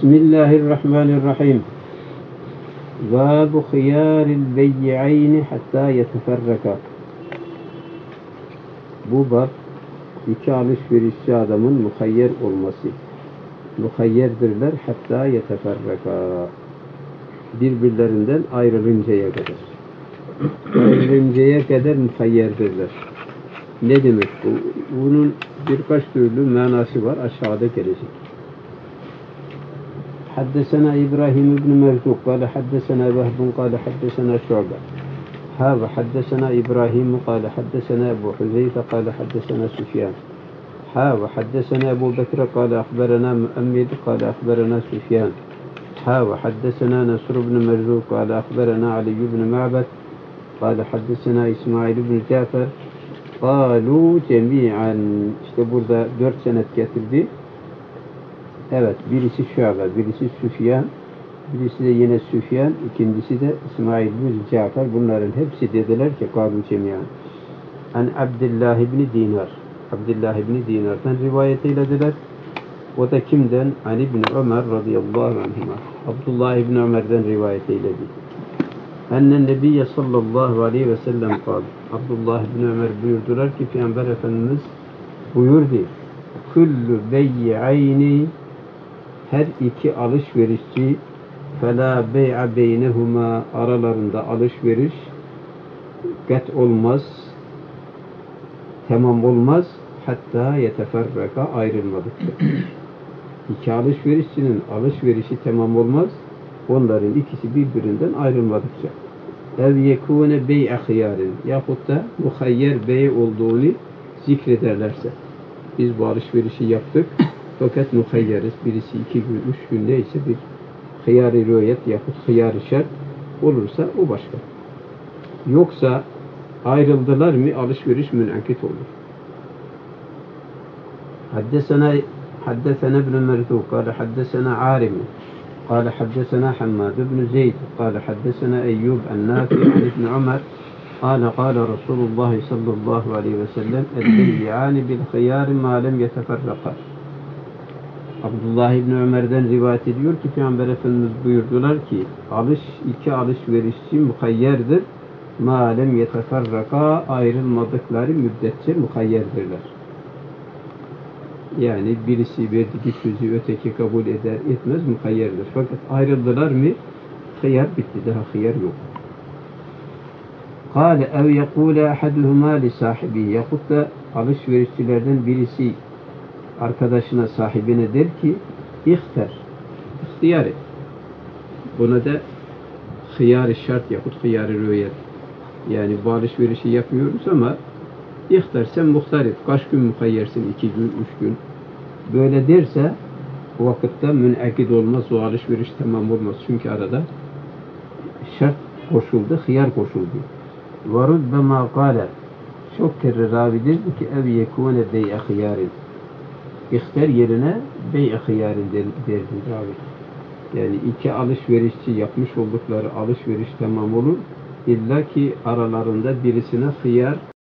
Bismillahirrahmanirrahim. Bâbu khiyâril beyyi'ayni hattâ yeteferreka. Bu bab iki alışverişçi adamın muhayyer olması. Muhayyerdirler hattâ yeteferreka. Birbirlerinden ayrılıncaya kadar. Ayrılıncaya kadar muhayyerdirler. Ne demek bu? Bunun birkaç türlü manası var. Aşağıda gelecek. حدثنا إبراهيم بن مرزوق قال حدثنا وهب قال حدثنا شعبة وحدثنا إبراهيم قال حدثنا أبو حذيفة قال حدثنا سفيان وحدثنا أبو بكر قال أخبرنا مؤمل قال أخبرنا سفيان وحدثنا نصر بن مرزوق قال أخبرنا علي بن معبد قال حدثنا إسماعيل بن جعفر قالوا جميعا. İşte burada 4 senet getirdi. Evet, birisi Şu'be, birisi Süfyan, birisi de yine Süfyan, ikincisi de İsmail bin Cafer. Bunların hepsi dediler ki kâlu cemiyan. An Abdullah ibn Dinar. Abdullah ibn Dinar'dan rivayet eylediler. O da kimden? An İbn Ömer radıyallahu anhuma. Abdullah ibn Ömer'den rivayet eyledi. Ennen Nebiyye sallallahu aleyhi ve sellem kâl. Abdullah ibn Ömer buyurdular ki Peygamber Efendimiz buyurdu. Kullu beyyi'ayni, her iki alışverişçi فَلَا بَيْعَ بَيْنَهُمَا, aralarında alışveriş kat olmaz, tamam olmaz, hatta yeteferreka, ayrılmadıkça. İki alışverişçinin alışverişi tamam olmaz, onların ikisi birbirinden ayrılmadıkça. اَوْ يَكُونَ بَيْعَ خِيَارٍ, yahut da muhayyer bey olduğunu zikrederlerse. Biz bu alışverişi yaptık, fakat muhayyeriz. Birisi 2 gün, 3 gün neyse bir hıyar-ı rüyet yahut hıyar-ı şart olursa o başka. Yoksa ayrıldılar mı alışveriş münakit olur. Haddesena ibn Merzuq kâle haddesena Ârim kâle haddesena Hammad ibn Zeyd kâle haddesena Eyyub en-Nâfi an İbn Ömer kâle Resulullah sallallahu aleyhi ve sellem el-beyyâni bil-hıyâri mâ lem yeteferraka. Abdullah İbni Ömer'den rivayet ediyor ki Peygamber Efendimiz buyurdular ki iki alışverişçi muhayyerdir. Ma lem yeteferraka, ayrılmadıkları müddetçe muhayyerdirler. Yani birisi verdiği sözü öteki kabul eder etmez muhayyerdir. Fakat ayrıldılar mı hıyar bitti, daha hıyar yok. Kâle ev yekûle ahaduhumâ li sahibi, yahut da alışverişçilerden birisi arkadaşına, sahibine der ki ihtiyar et. Buna da hıyar-ı şart yahut hıyar-ı rüyet. Yani bu alışverişi yapmıyoruz ama ihtar, sen muhtar et. Kaç gün muhayyersin? 2 gün, 3 gün. Böyle derse o vakitte münakid olmaz, o alışveriş tamam olmaz. Çünkü arada şart koşuldu, hıyar koşuldu. وَرُدَّمَا قَالَ, çok kere ravidir ki ev yekûne bey'e hıyarin. İhtar yerine bey-i hıyarin derdi ravi. Yani iki alışverişçi yapmış oldukları alışveriş tamam olur. İlla ki aralarında birisine hıyar.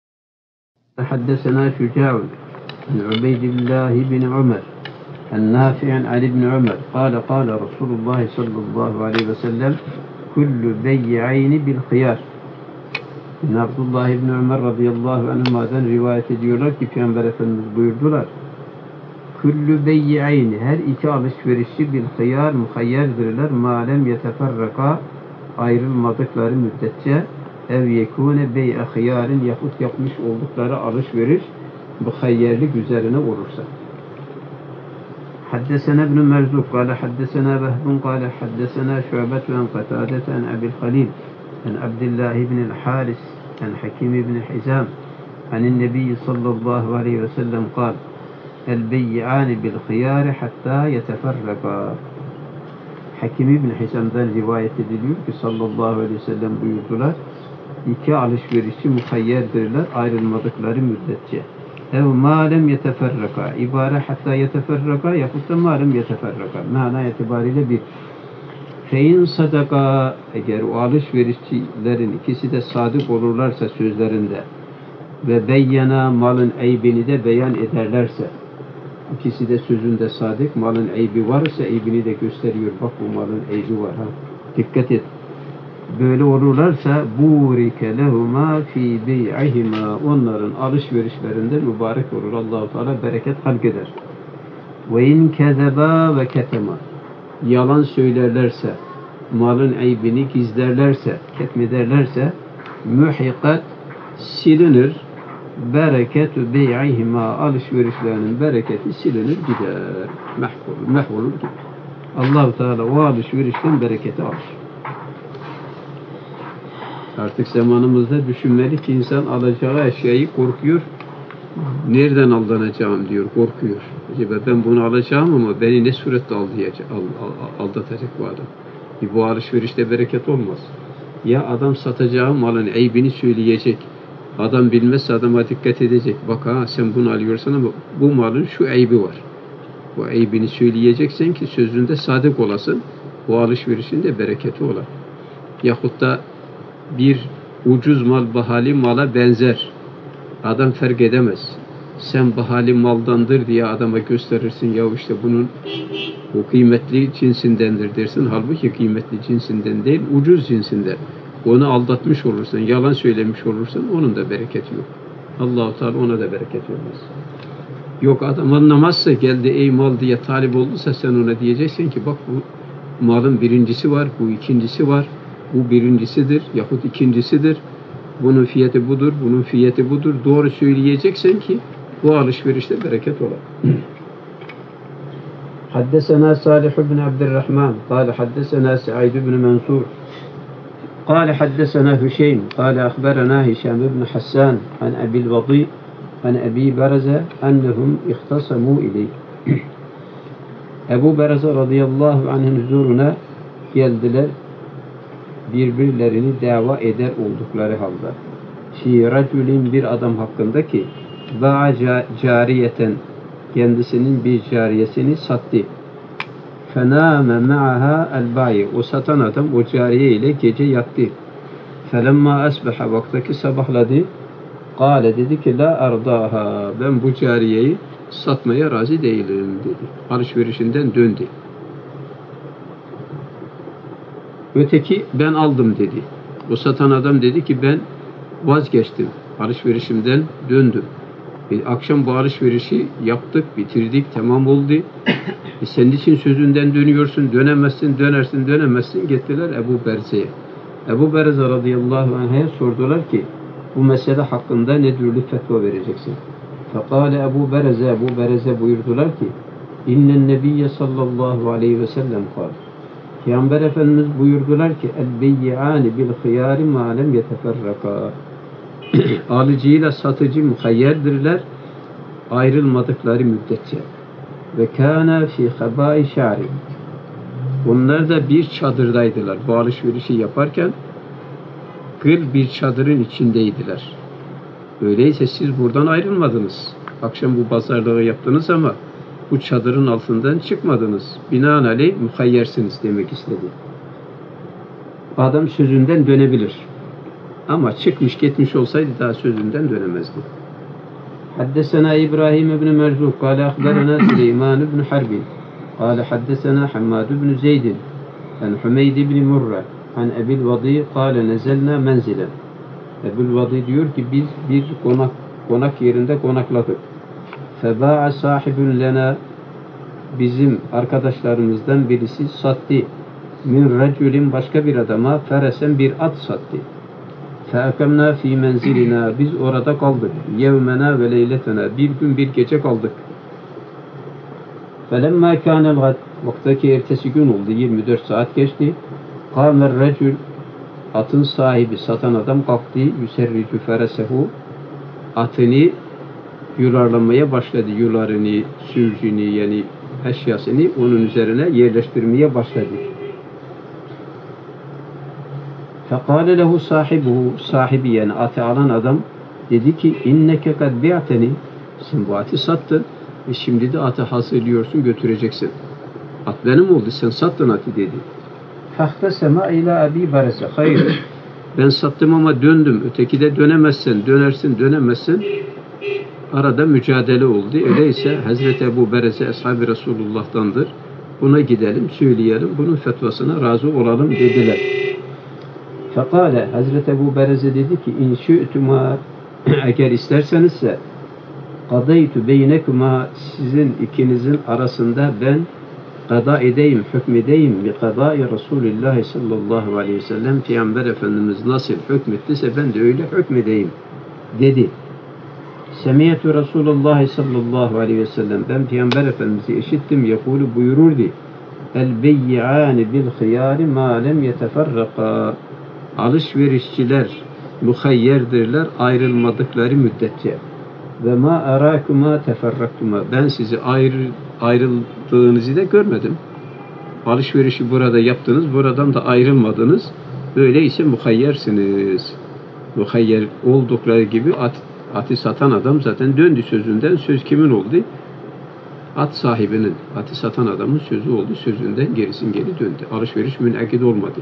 Haddesena Şuca'un an Ubeydillah bin Ömer en-Nafi'an an İbn Ömer kâle Resulullah sallallahu aleyhi ve sellem kullu beyyi'ayni bil hıyar. Abdullah İbn Ömer radıyallahu anhuma'dan rivayet ediyorlar ki Peygamber Efendimiz buyurdular. Kullu beyyi'ayni, her iki alışverişçi bil hıyar muhayyerdirler. Ma lem yeteferraka, ayrılmadıkları müddetçe. Ev yekûne bey'e hıyarin, yahut yapmış oldukları alışveriş muhayyerlik üzerine olursa. Haddesena ibn Merzuq kâle haddesena Vehbun kâle haddesena Şu'bet ve en Katâdet en Ebil Halil en Abdullah ibn el-Haris en Hakim ibn Hizam en Nebi sallallahu aleyhi ve sellem kâle el-beyyi'ani bil-hıyâri hattâ yeteferreka. Hakim İbn Hizam'dan rivayet ediliyor ki sallallahu aleyhi ve sellem buyurdular. İki alışverişçi muhayyerdirler ayrılmadıkları müddetçe. Ev mâ lem yeteferreka. İbare hattâ yeteferreka yahut da mâ lem yeteferreka. Mana itibariyle bir. Fein sadaka, eğer o alışverişçilerin ikisi de sadık olurlarsa sözlerinde ve beyyena malın eybini de beyan ederlerse, İkisi de sözünde sadık. Malın eybi varsa eybini de gösteriyor. Bak bu malın eybi var. Ha. Dikkat et. Böyle olurlarsa burike lehuma fi bey'ihima, onların alışverişlerinde mübarek olur. Allah-u Teala bereket halk eder. Ve in kezeba ve ketema, yalan söylerlerse, malın eybini gizlerlerse, ketmederlerse muhikat, silinir, bereketu bey'ihima, alışverişlerinin bereketi silinir gider. Mahvolur gider. Allah-u Teala o alışverişten bereketi alır. Artık zamanımızda düşünmeli ki insan alacağı eşyayı korkuyor. Nereden aldanacağım diyor, korkuyor. Acaba ben bunu alacağım ama beni ne surette aldatacak bu adam? Bu alışverişte bereket olmaz. Ya adam satacağı malın eybini söyleyecek. Adam bilmezse adama dikkat edecek. Bak ha, sen bunu alıyorsan ama bu malın şu eybi var. Bu eybini söyleyeceksen ki sözünde sadık olasın. Bu alışverişin de bereketi ola. Yahut da bir ucuz mal bahali mala benzer. Adam fark edemez. Sen bahali maldandır diye adama gösterirsin. Ya işte bunun o kıymetli cinsindendir dersin. Halbuki kıymetli cinsinden değil, ucuz cinsinden. Onu aldatmış olursan, yalan söylemiş olursan onun da bereketi yok. Allah-u Teala ona da bereket vermez. Yok adam anlamazsa, geldi ey mal diye talip olduysa sen ona diyeceksin ki bak bu malın birincisi var, bu ikincisi var. Bu birincisidir yahut ikincisidir. Bunun fiyatı budur, bunun fiyatı budur. Doğru söyleyeceksen ki bu alışverişte bereket olur. Haddesena Salih ibn Abdurrahman قال حدثنا سعيد بن منصور قال حدثنا هشيم قال أخبرنا هشام بن حسان عن أبي الوضيء عن أبي برزة أنهم اختصموا إليه. Ebu Bereze radıyallahu anh'ın huzuruna geldiler, birbirlerini dava eder oldukları halde. Fi raculin, bir adam hakkında ki ba'a cariyeten, kendisinin bir cariyesini sattı. Fenâme ma'aha el-bâyi, o satan adam o cariye ile gece yattı. Felemma asbaha, vaktaki sabahladı. Kâle, dedi ki la ardâha, ben bu cariyeyi satmaya razı değilim dedi. Alışverişinden döndü. Öteki ben aldım dedi. O satan adam dedi ki ben vazgeçtim. Alışverişimden döndüm. Akşam bu alışverişi yaptık, bitirdik, tamam oldu. Senin için sözünden dönüyorsun, dönemezsin, dönersin, dönemezsin. Gittiler Ebu Berze'ye. Ebu Berze radıyallahu anh'a sordular ki bu mesele hakkında ne türlü fetva vereceksin? Fekale Ebu Berze buyurdular ki İnnen nebiyye sallallahu aleyhi ve sellem kâl. Peygamber Efendimiz buyurdular ki el-beyyi'ani bil-hıyâri mâ lem yeteferrakâ. Alıcıyla satıcı muhayyerdirler ayrılmadıkları müddetçe. Ve kâne fî habâi şâri. Onlar da bir çadırdaydılar. Bu alışverişi yaparken bir çadırın içindeydiler. Öyleyse siz buradan ayrılmadınız. Akşam bu pazarlığı yaptınız ama bu çadırın altından çıkmadınız. Binaenaleyh muhayyersiniz demek istedi. Adam sözünden dönebilir. Ama çıkmış gitmiş olsaydı daha sözünden dönemezdi. Haddesena İbrahim ibn Merzuk kâle akberena Süleyman ibn Harbin kâle haddesena Hammad ibn Zeydin an Hümeyd ibn Murra an Ebil Vadi kâle nezelna menzilen. Ebil Vadi diyor ki biz bir konak yerinde konakladık. Feba'a sahibun lena, bizim arkadaşlarımızdan birisi sattı. Min raculin, başka bir adama feresen, bir at sattı. Fe'akemna fi menzilina, biz orada kaldık. Yevmena ve leyletena, bir gün bir gece kaldık. Felemma kânel gad, vaktaki ertesi gün oldu, 24 saat geçti. Kâmer racul, atın sahibi, satan adam kalktı. Yüserricu feresehu, atını yularlamaya başladı. Yularını, sürcünü, yani eşyasını onun üzerine yerleştirmeye başladı. Fekâle lehu sahibuhu, sahibi yani atı alan adam dedi ki inneke kad bi'teni, sen bu atı sattın ve şimdi de atı hazırlıyorsun, götüreceksin. At benim oldu, sen sattın atı dedi. Fehtesema ila Ebi Berze, hayır ben sattım ama döndüm. Öteki de dönemezsen, dönersin, dönemezsin. Arada mücadele oldu. Öyleyse Hazreti Ebu Bereze Ashab-ı Resulullah'tandır. Buna gidelim, söyleyelim, bunun fetvasına razı olalım dediler. Fekale, Hazreti Ebu Bereze dedi ki, İn şü'tüma, eğer istersenizse, kadaytu beynekuma, sizin ikinizin arasında ben kada edeyim, hükmedeyim bi kadai Resulullah sallallahu aleyhi ve sellem, Peygamber Efendimiz nasıl hükmettiyse ben de öyle hükmedeyim dedi. Semiyetü Resulullah sallallahu aleyhi ve sellem, ben Peygamber Efendimiz'i işittim, yakulu buyururdu, el beyyi'ani bil hıyari ma lem yeteferraka, alışverişçiler muhayyerdirler ayrılmadıkları müddetçe. Ve ma arakuma teferraktuma, ben sizi ayrıldığınızı da görmedim. Alışverişi burada yaptınız, buradan da ayrılmadınız. Öyleyse muhayyersiniz. Muhayyer oldukları gibi atı satan adam zaten döndü sözünden. Söz kimin oldu? At sahibinin, atı satan adamın sözü oldu. Sözünden gerisin geri döndü. Alışveriş münakid olmadı.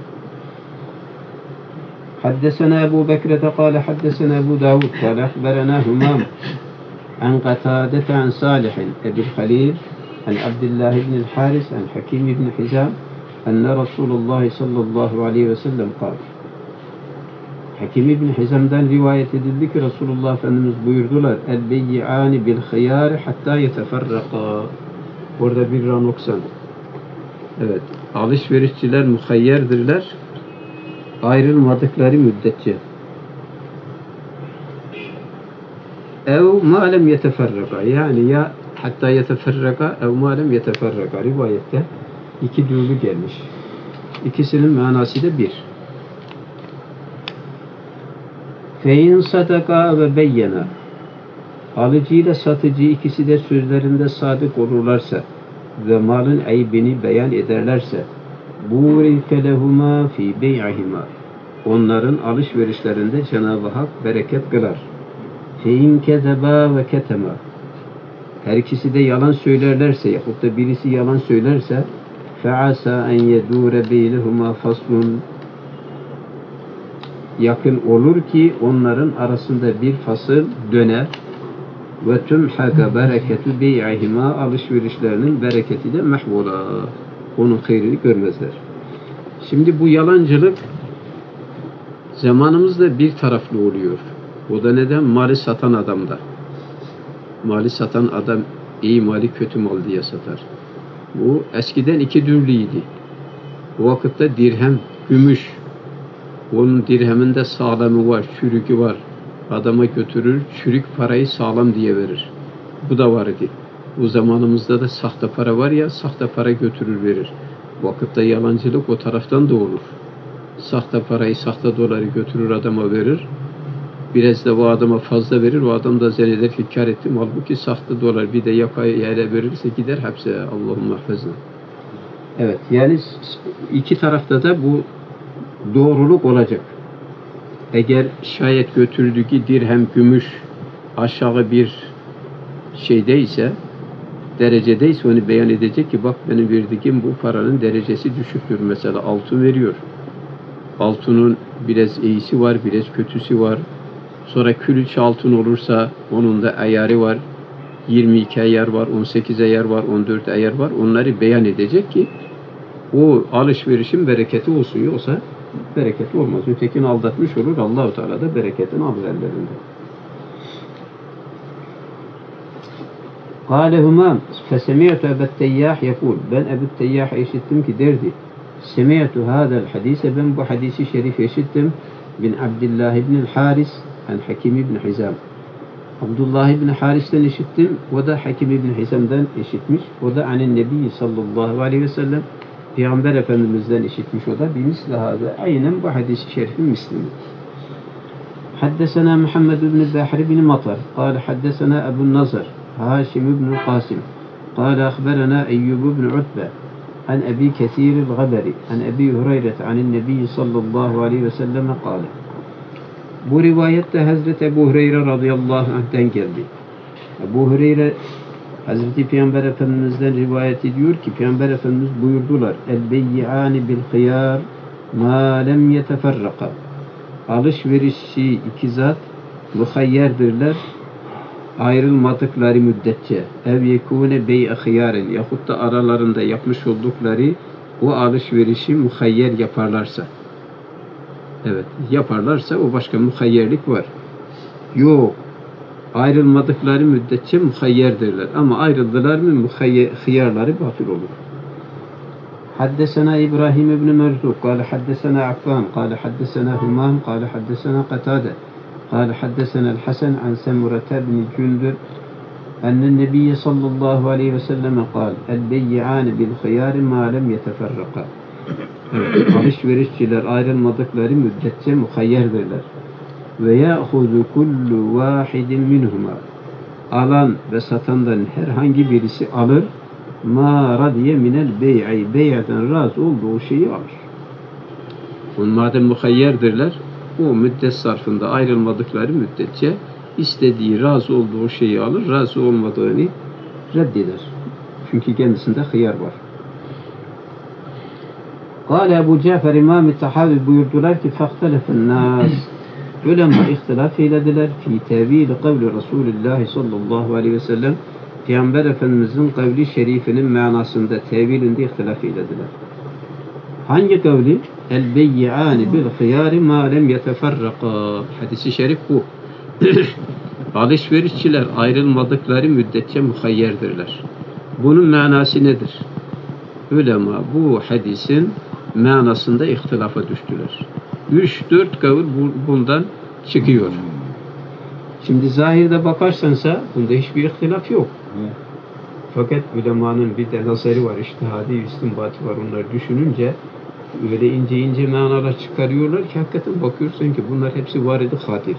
حدثنا أبو بكرة قال حدثنا أبو داود قال أخبرنا همام عن قتادة عن صالح أبي الخليل عن عبد الله بن الحارث عن حكيم بن حزام أن رسول الله صلى الله عليه وسلم قال Hakim İbn Hizam'dan rivayet edildi ki Resulullah Efendimiz buyurdular el beyyi'ani bil hıyari hatta yeteferraka. Orada bir ra noksan. Evet. Alışverişçiler muhayyerdirler ayrılmadıkları müddetçe. Ev ma lem yeteferraka. Yani ya hatta yeteferraka ev ma lem yeteferraka. Rivayette iki dürlü gelmiş. İkisinin manası da bir. Fein sadaka ve beyyena, alıcı ile satıcı ikisi de sözlerinde sadık olurlarsa ve malın aybini beyan ederlerse, burike lehuma fi bey'ihima, onların alışverişlerinde Cenab-ı Hak bereket kılar. Fein kezeba ve ketema, her ikisi de yalan söylerlerse yahut da birisi yalan söylerse, fe'asa en yedure beynehuma faslun, yakın olur ki onların arasında bir fasıl döner ve tümhaka bereketu bey'ihima, alışverişlerinin bereketi de mahvola, onun hayrını görmezler. Şimdi bu yalancılık zamanımızda bir taraflı oluyor. O da neden? Mali satan adamda. Mali satan adam iyi mali kötü mal diye satar. Bu eskiden iki türlüydü. Bu vakitte dirhem, gümüş, onun dirheminde sağlamı var, çürükü var. Adama götürür, çürük parayı sağlam diye verir. Bu da var idi. Bu zamanımızda da sahte para var ya, sahte para götürür verir. Vakitte yalancılık o taraftan da olur. Sahte parayı, sahte doları götürür adama verir. Biraz da o adama fazla verir. O adam da zanneder ki kar ettim. Halbuki sahte dolar bir de yakaya yere verirse gider hapse. Allah'ım mahfazna. Evet, yani iki tarafta da bu doğruluk olacak. Eğer şayet götürdüğü dirhem, gümüş aşağı bir şeydeyse, derecedeyse onu beyan edecek ki bak benim verdiğim bu paranın derecesi düşüktür. Mesela altın veriyor. Altının biraz iyisi var, biraz kötüsü var. Sonra külüç altın olursa onun da ayarı var. 22 ayar var, 18 ayar var, 14 ayar var. Onları beyan edecek ki o alışverişin bereketi olsun. Yoksa bereketi olmaz. Ötekini aldatmış olur. Allah-u Teala da bereketini alır ellerinde. Kâle Humam fesemi'tu Ebu'l-Teyyah yekûl. Ben Ebu'l-Teyyah'ı işittim ki derdi. Semi'tu hâzel hadîse, ben bu hadisi şerif işittim. Bin Abdullah ibn Haris an Hakim ibn Hizam. Abdullah ibn Haris'ten işittim. O da Hakim ibn Hizam'dan işitmiş. O da anin Nebi sallallahu aleyhi ve sellem, Peygamber Efendimiz'den işitmiş o da. Bimisli hâze. Aynen bu hadisi şerifin mislini. Haddesena Muhammed ibn Zahir ibn Matar. Kâle haddesena Ebu'n Nazar Haşim ibn Qasim. Kâle akhberena Eyyub ibn Utbe an Ebi Kesir el-Gaberi an Ebi Hureyre anin Nebi sallallahu aleyhi ve sellem kâle. Bu rivayette Hazreti Ebu Hureyre radıyallahu anh'ten geldi. Ebu Hureyre Hazreti Peygamber Efendimiz'den rivayet ediyor ki Peygamber Efendimiz buyurdular: El-beyyi'ani bil-hıyar ma lem yeteferraka. Alışverişçi iki zat muhayyerdirler ayrılmadıkları müddetçe ev yekûne bey'e hıyârin yahut da aralarında yapmış oldukları o alışverişi muhayyer yaparlarsa, evet yaparlarsa o başka muhayyerlik var. Yok, ayrılmadıkları müddetçe muhayyerdirler ama ayrıldılar mı hıyarları batıl olur. حدثنا إبراهيم بن مرزوق قال حدثنا عفان قال حدثنا همام قال حدثنا قتادة قال حدثنا الحسن عن سمرة بن جندب أن النبي صلى الله عليه وسلم قال البيعان بالخيار ما لم يتفرقا. Alışverişçiler ayrılmadıkları müddetçe muhayyerdirler. Ve ya'huzu kullu vahidin minhuma. Alan ve satandan herhangi birisi alır. Ma radiye minel bey'i. Bey'den razı olduğu şeyi alır. Madem muhayyerdirler, o müddet sarfında ayrılmadıkları müddetçe istediği, razı olduğu şeyi alır, razı olmadığını reddeder. Çünkü kendisinde hıyar var. Kâle Ebu Cafer İmam-ı Tahavi buyurdular ki فَاخْتَلَفَ النَّاسِ Ulema ihtilaf eylediler fi tevil kavli Resulullah sallallahu aleyhi ve sellem Peygamber Efendimizin kavli şerifinin manasında, tevilinde ihtilaf eylediler. Hangi kavli? El bey'ani bil hıyari ma lem yeteferraka. Hadisi şerif bu. Alışverişçiler ayrılmadıkları müddetçe muhayyerdirler. Bunun manası nedir? Ulema bu hadisin manasında ihtilafa düştüler. 3-4 kavil bundan çıkıyor. Şimdi zahirde bakarsansa bunda hiçbir ihtilaf yok. Fakat ulemanın bir de nazarı var, içtihadi istinbatı var. Onlar düşününce öyle ince ince manalar çıkarıyorlar ki hakikaten bakıyorsun ki bunlar hepsi var-ı hatir.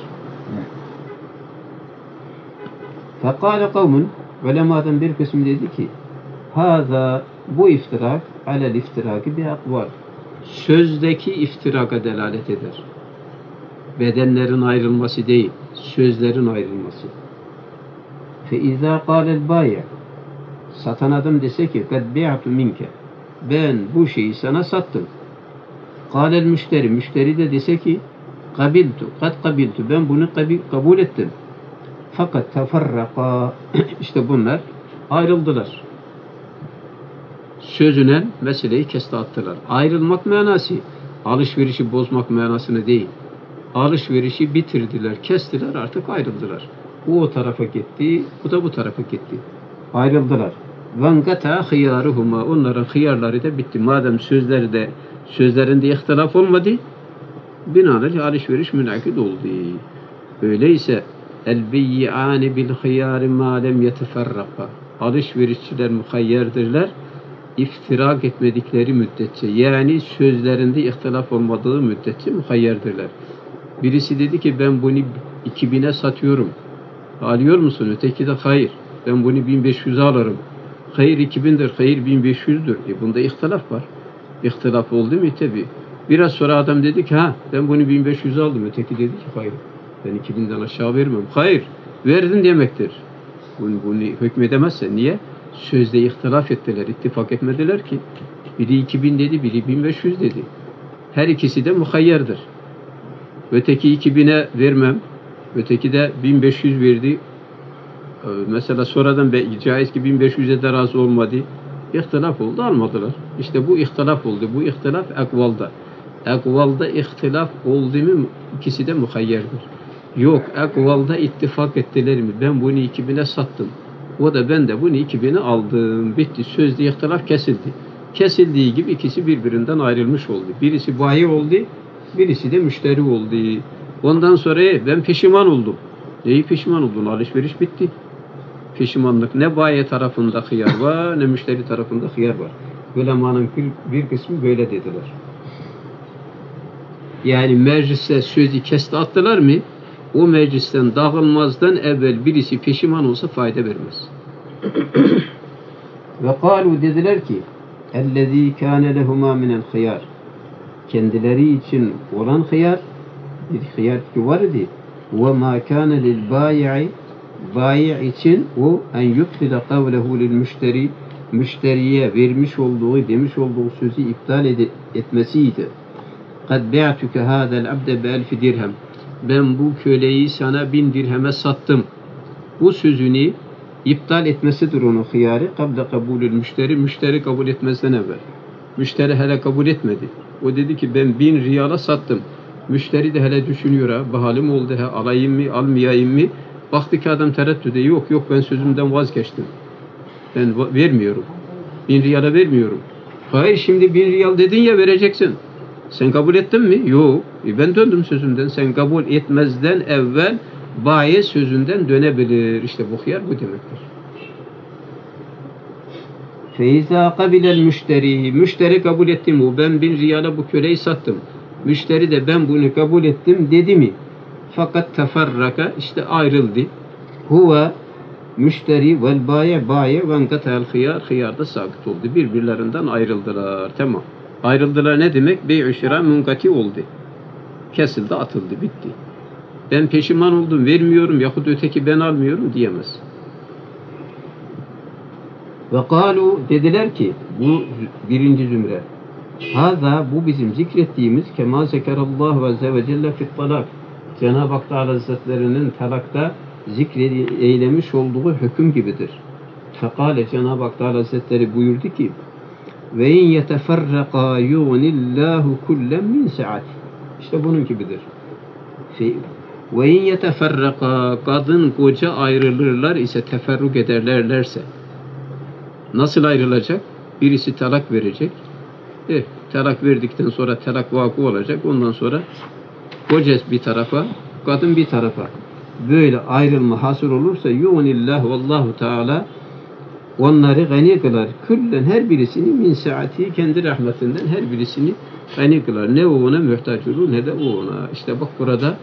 Fekâle kavmun, ulemadan bir kısmı dedi ki hâzâ bu iftirak alel iftiraki bi akval. Sözdeki iftiraka delalet eder. Bedenlerin ayrılması değil, sözlerin ayrılması. Fe izâ kâlel bâye satan adam dese ki kad bi'tu minke ben bu şeyi sana sattım. Kâlel müşteri, müşteri de dese ki kabiltu, kad kabiltu ben bunu kabul ettim. Fakat teferraka işte bunlar ayrıldılar. Sözünen meseleyi kesti attılar. Ayrılmak manası, alışverişi bozmak manasını değil. Alışverişi bitirdiler, kestiler, artık ayrıldılar. O tarafa gitti, bu da bu tarafa gitti. Ayrıldılar. Vangata hıyaruhuma. Onların hıyarları da bitti. Madem sözlerinde ihtilaf olmadı, binaenaleyh alışveriş münakid oldu. Öyleyse el bey'ani bil hıyari ma lem yeteferraka. Alışverişçiler muhayyerdirler. İftirak etmedikleri müddetçe, yani sözlerinde ihtilaf olmadığı müddetçe muhayyerdirler. Birisi dedi ki ben bunu 2000'e satıyorum. Alıyor musun? Öteki de hayır. Ben bunu 1500'e alırım. Hayır 2000'dir, hayır 1500'dür. Bunda ihtilaf var. İhtilaf oldu mu? Tabi. Biraz sonra adam dedi ki ben bunu 1500'e aldım. Öteki dedi ki hayır. Ben 2000'den aşağı vermem. Hayır. Verdin demektir. Bunu hükmedemezse. Niye? Sözde ihtilaf ettiler, ittifak etmediler ki. Biri 2000 dedi, biri 1500 dedi. Her ikisi de muhayyerdir. Öteki 2000'e vermem, öteki de 1500 verdi. Mesela sonradan caiz ki 1500'e de razı olmadı. İhtilaf oldu, almadılar. İşte bu ihtilaf oldu. Bu ihtilaf ekvalda. Ekvalda ihtilaf oldu mu ikisi de muhayyerdir. Yok, ekvalda ittifak ettiler mi? Ben bunu 2000'e sattım. O da ben de bunu 2000'e aldım. Bitti. Sözde ihtilaf kesildi. Kesildiği gibi ikisi birbirinden ayrılmış oldu. Birisi bayi oldu, birisi de müşteri oldu. Ondan sonra ben pişman oldum. Neyi pişman oldun? Alışveriş bitti. Pişmanlık ne bayi tarafında hıyar var, ne müşteri tarafında hıyar var. Ulemanın bir kısmı böyle dediler. Yani mecliste sözü kesti attılar mı? O meclisten dağılmazdan evvel birisi pişman olsa fayda vermez. Ve kâlu dediler ki اَلَّذ۪ي كَانَ لَهُمَا مِنَ الْخِيَارِ kendileri için olan hıyar, bir hıyar ki var idi. وَمَا كَانَ لِلْبَايِعِ bayi için o en yubtile kavlehu lil müşteri müşteriye vermiş olduğu, demiş olduğu sözü iptal etmesiydi. قَدْ بِعْتُكَ هَذَا الْعَبْدَ بِأَلْفِ dirhem ben bu köleyi sana 1000 dirheme sattım. bu sözünü iptal etmesidir onun hıyarı. Kable kabulül müşteri. Müşteri kabul etmezden evvel. Müşteri hele kabul etmedi. O dedi ki ben 1000 riyala sattım. Müşteri de hele düşünüyor ha. Bahalim oldu ha. Alayım mı almayayım mı? Baktı ki adam tereddüde. Yok ben sözümden vazgeçtim. Ben vermiyorum. 1000 riyala vermiyorum. Hayır şimdi 1000 riyal dedin ya vereceksin. Sen kabul ettin mi? Yok. Ben döndüm sözümden. Sen kabul etmezden evvel bayi sözünden dönebilir. İşte bu hıyar bu demektir. Feiza kabilel müşteri. Müşteri kabul etti mi? Ben 1000 riyala bu köleyi sattım. Müşteri de ben bunu kabul ettim dedi mi? Fakat teferraka işte ayrıldı. Huve müşteri vel bayi ve enkatel hıyar. Hıyar da sakıt oldu. Birbirlerinden ayrıldılar. Tamam. Ayrıldılar ne demek? Bey-i şira münkati oldu. Kesildi, atıldı, bitti. Ben peşiman oldum, vermiyorum yahut öteki ben almıyorum diyemez. Ve kalu dediler ki bu birinci zümre. Haza bu bizim zikrettiğimiz kema zekerallahu azze ve celle fit talak. Cenab-ı Hak Teala Hazretlerinin talakta eylemiş olduğu hüküm gibidir. Fekale Cenab-ı Hak Teala Hazretleri buyurdu ki ve in yeteferraka yuğnillahu kullen min saat. İşte bunun gibidir. Ve in yeteferraka kadın koca ayrılırlar ise teferruk ederlerse nasıl ayrılacak? Birisi talak verecek. Talak verdikten sonra talak vakı olacak. Ondan sonra koca bir tarafa, kadın bir tarafa. Böyle ayrılma hasıl olursa yu'nillah vallahu teala onları gani kılar. Küllen her birisini min saati kendi rahmetinden her birisini gani kılar. Ne o ona muhtaç olur ne de o ona. İşte bak burada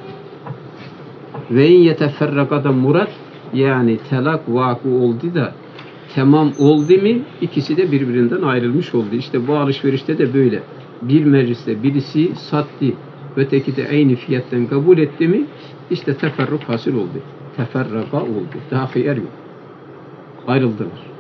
ve in yeteferrakadan murat yani talak vakı oldu da tamam oldu mu ikisi de birbirinden ayrılmış oldu. İşte bu alışverişte de böyle. Bir mecliste birisi sattı öteki de aynı fiyattan kabul etti mi işte teferruk hasıl oldu. Teferraka oldu. Daha hıyar yok. Ayrıldılar.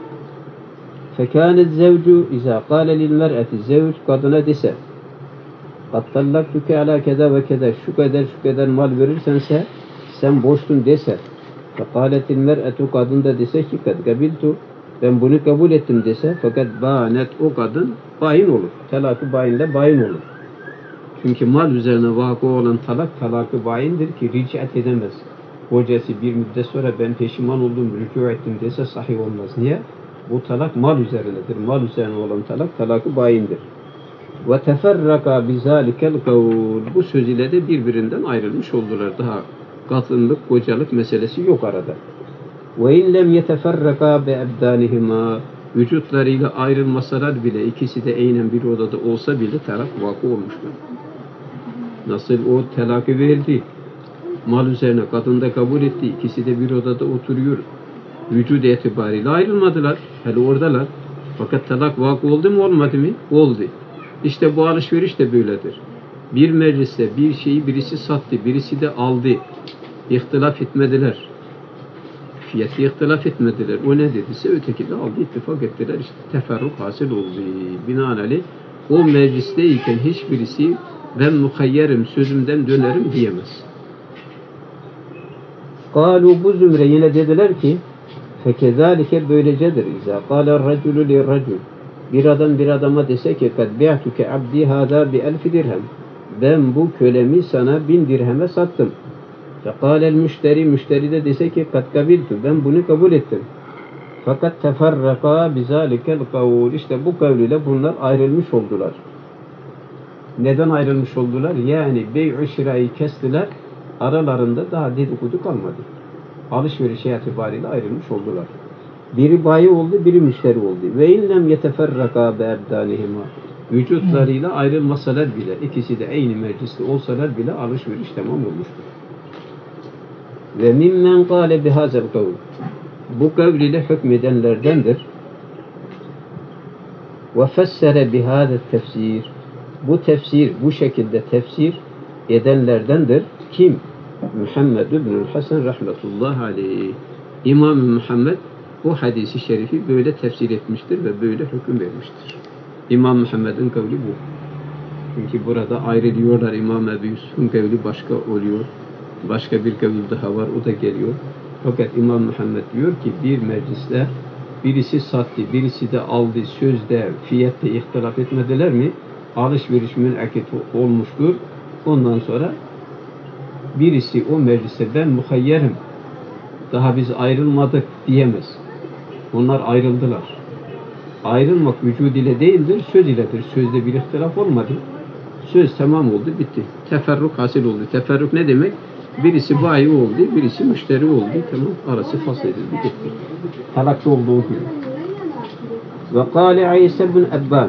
فَكَانَ الزَّوْجُ اِذَا قَالَ لِلْمَرْأَةِ zevc kadına dese قَدْ طَلَّقْتُكَ عَلَى كَذَا وَكَذَا şu kadar mal verirsense sen borçtun dese فَقَالَتِ الْمَرْأَةُ kadın da dese ki قَدْ قَبِلْتُ ben bunu kabul ettim dese fakat bânet o kadın bayin olur. Talakı bayinle bayin olur. Çünkü mal üzerine vakı olan talakı bayindir ki ric'at edemez. Kocası bir müddet sonra ben peşiman oldum, rükû ettim dese sahih olmaz. Niye? Bu talak mal üzerinedir. Mal üzerine olan talakı bayindir. Ve teferraka bizalikel kavl. Bu söz ile de birbirinden ayrılmış oldular. Daha kadınlık, kocalık meselesi yok arada. Ve in lem yeteferraka be ebdanihima. Vücutlarıyla ayrılmasalar bile ikisi de aynen bir odada olsa bile talak vakı olmuştur. Nasıl o talakı verdi? Mal üzerine kadın da kabul etti. İkisi de bir odada oturuyor. Vücud itibariyle ayrılmadılar. Hele oradalar. Fakat talak vakı oldu mu olmadı mı? Oldu. İşte bu alışveriş de böyledir. Bir mecliste bir şeyi birisi sattı, birisi de aldı. İhtilaf etmediler. Fiyatı ihtilaf etmediler. O ne dediyse öteki de aldı, ittifak ettiler. İşte teferruk hasıl oldu. Binaenaleyh o meclisteyken hiçbirisi ben muhayyerim, sözümden dönerim diyemez. Kalu bu zümre yine dediler ki fekezalike böylecedir. İzâ kâle racülü li racül. Bir adam bir adama dese ki kad bi'tuke abdi hâzâ bi 1000 dirhem. Ben bu kölemi sana 1000 dirheme sattım. Fekâlel müşteri de dese ki kad kabiltu. Ben bunu kabul ettim. Fakat teferraka bizâlikel kavl. İşte bu kavliyle bunlar ayrılmış oldular. Neden ayrılmış oldular? Yani bey-i şirayı kestiler. Aralarında daha dedikodu kalmadı. Alışveriş itibariyle ayrılmış oldular. Biri bayi oldu, biri müşteri oldu. Ve inlem yeteferraka be'ebdanihima. Vücutlarıyla ayrılmasalar bile, ikisi de aynı mecliste olsalar bile alışveriş tamam olmuştur. Ve mimmen kâle bihazel kavl. Bu kavl ile hükmedenlerdendir. Ve fessere bihâzel tefsir. Bu tefsir, bu şekilde tefsir edenlerdendir. Kim? Muhammed ibn-i Hasan rahmetullahi aleyh. İmam Muhammed o hadisi şerifi böyle tefsir etmiştir ve böyle hüküm vermiştir. İmam Muhammed'in kavli bu. Çünkü burada ayrılıyorlar. İmam Ebu Yusuf'un kavli başka oluyor. Başka bir kavli daha var. O da geliyor. Fakat İmam Muhammed diyor ki bir mecliste birisi sattı, birisi de aldı, sözde, fiyatta ihtilaf etmediler mi? Alışveriş münakit olmuştur. Ondan sonra birisi o mecliste ben muhayyerim, daha biz ayrılmadık diyemez. Onlar ayrıldılar. Ayrılmak vücud ile değildir, söz iledir. Sözde bir ihtilaf olmadı. Söz tamam oldu, bitti. Teferruk hasıl oldu. Teferruk ne demek? Birisi bayi oldu, birisi müşteri oldu. Tamam, arası fashedildi, bitti. Talakta olduğu gibi. Ve kâle İsa bin Ebban.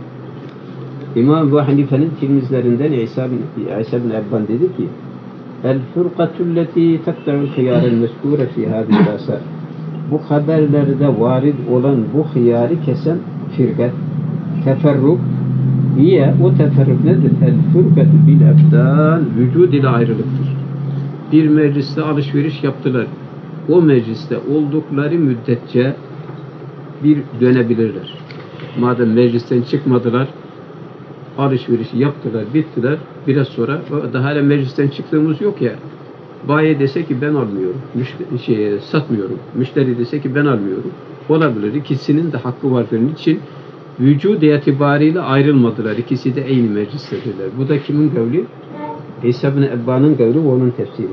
İmam Ebu Hanife'nin tilmizlerinden İsa bin Ebban dedi ki El-fırqatulleti tektarul hıyârel meskûre fî hâdil asar. Bu haberlerde varid olan bu hıyarı kesen firkat, teferruk, hiye o teferruk nedir? El-fırkatu bil ebdan, vücud ile ayrılıktır. Bir mecliste alışveriş yaptılar. O mecliste oldukları müddetçe bir dönebilirler. Madem meclisten çıkmadılar, alışverişi yaptılar, bittiler. Biraz sonra daha hala meclisten çıktığımız yok ya. Bayi dese ki ben almıyorum, satmıyorum. Müşteri dese ki ben almıyorum. Olabilir. İkisinin de hakkı var bunun için. Vücud itibariyle ayrılmadılar. İkisi de aynı meclistedirler. Bu da kimin kavli? İsa bin Ebban'ın kavli ve onun tefsiri.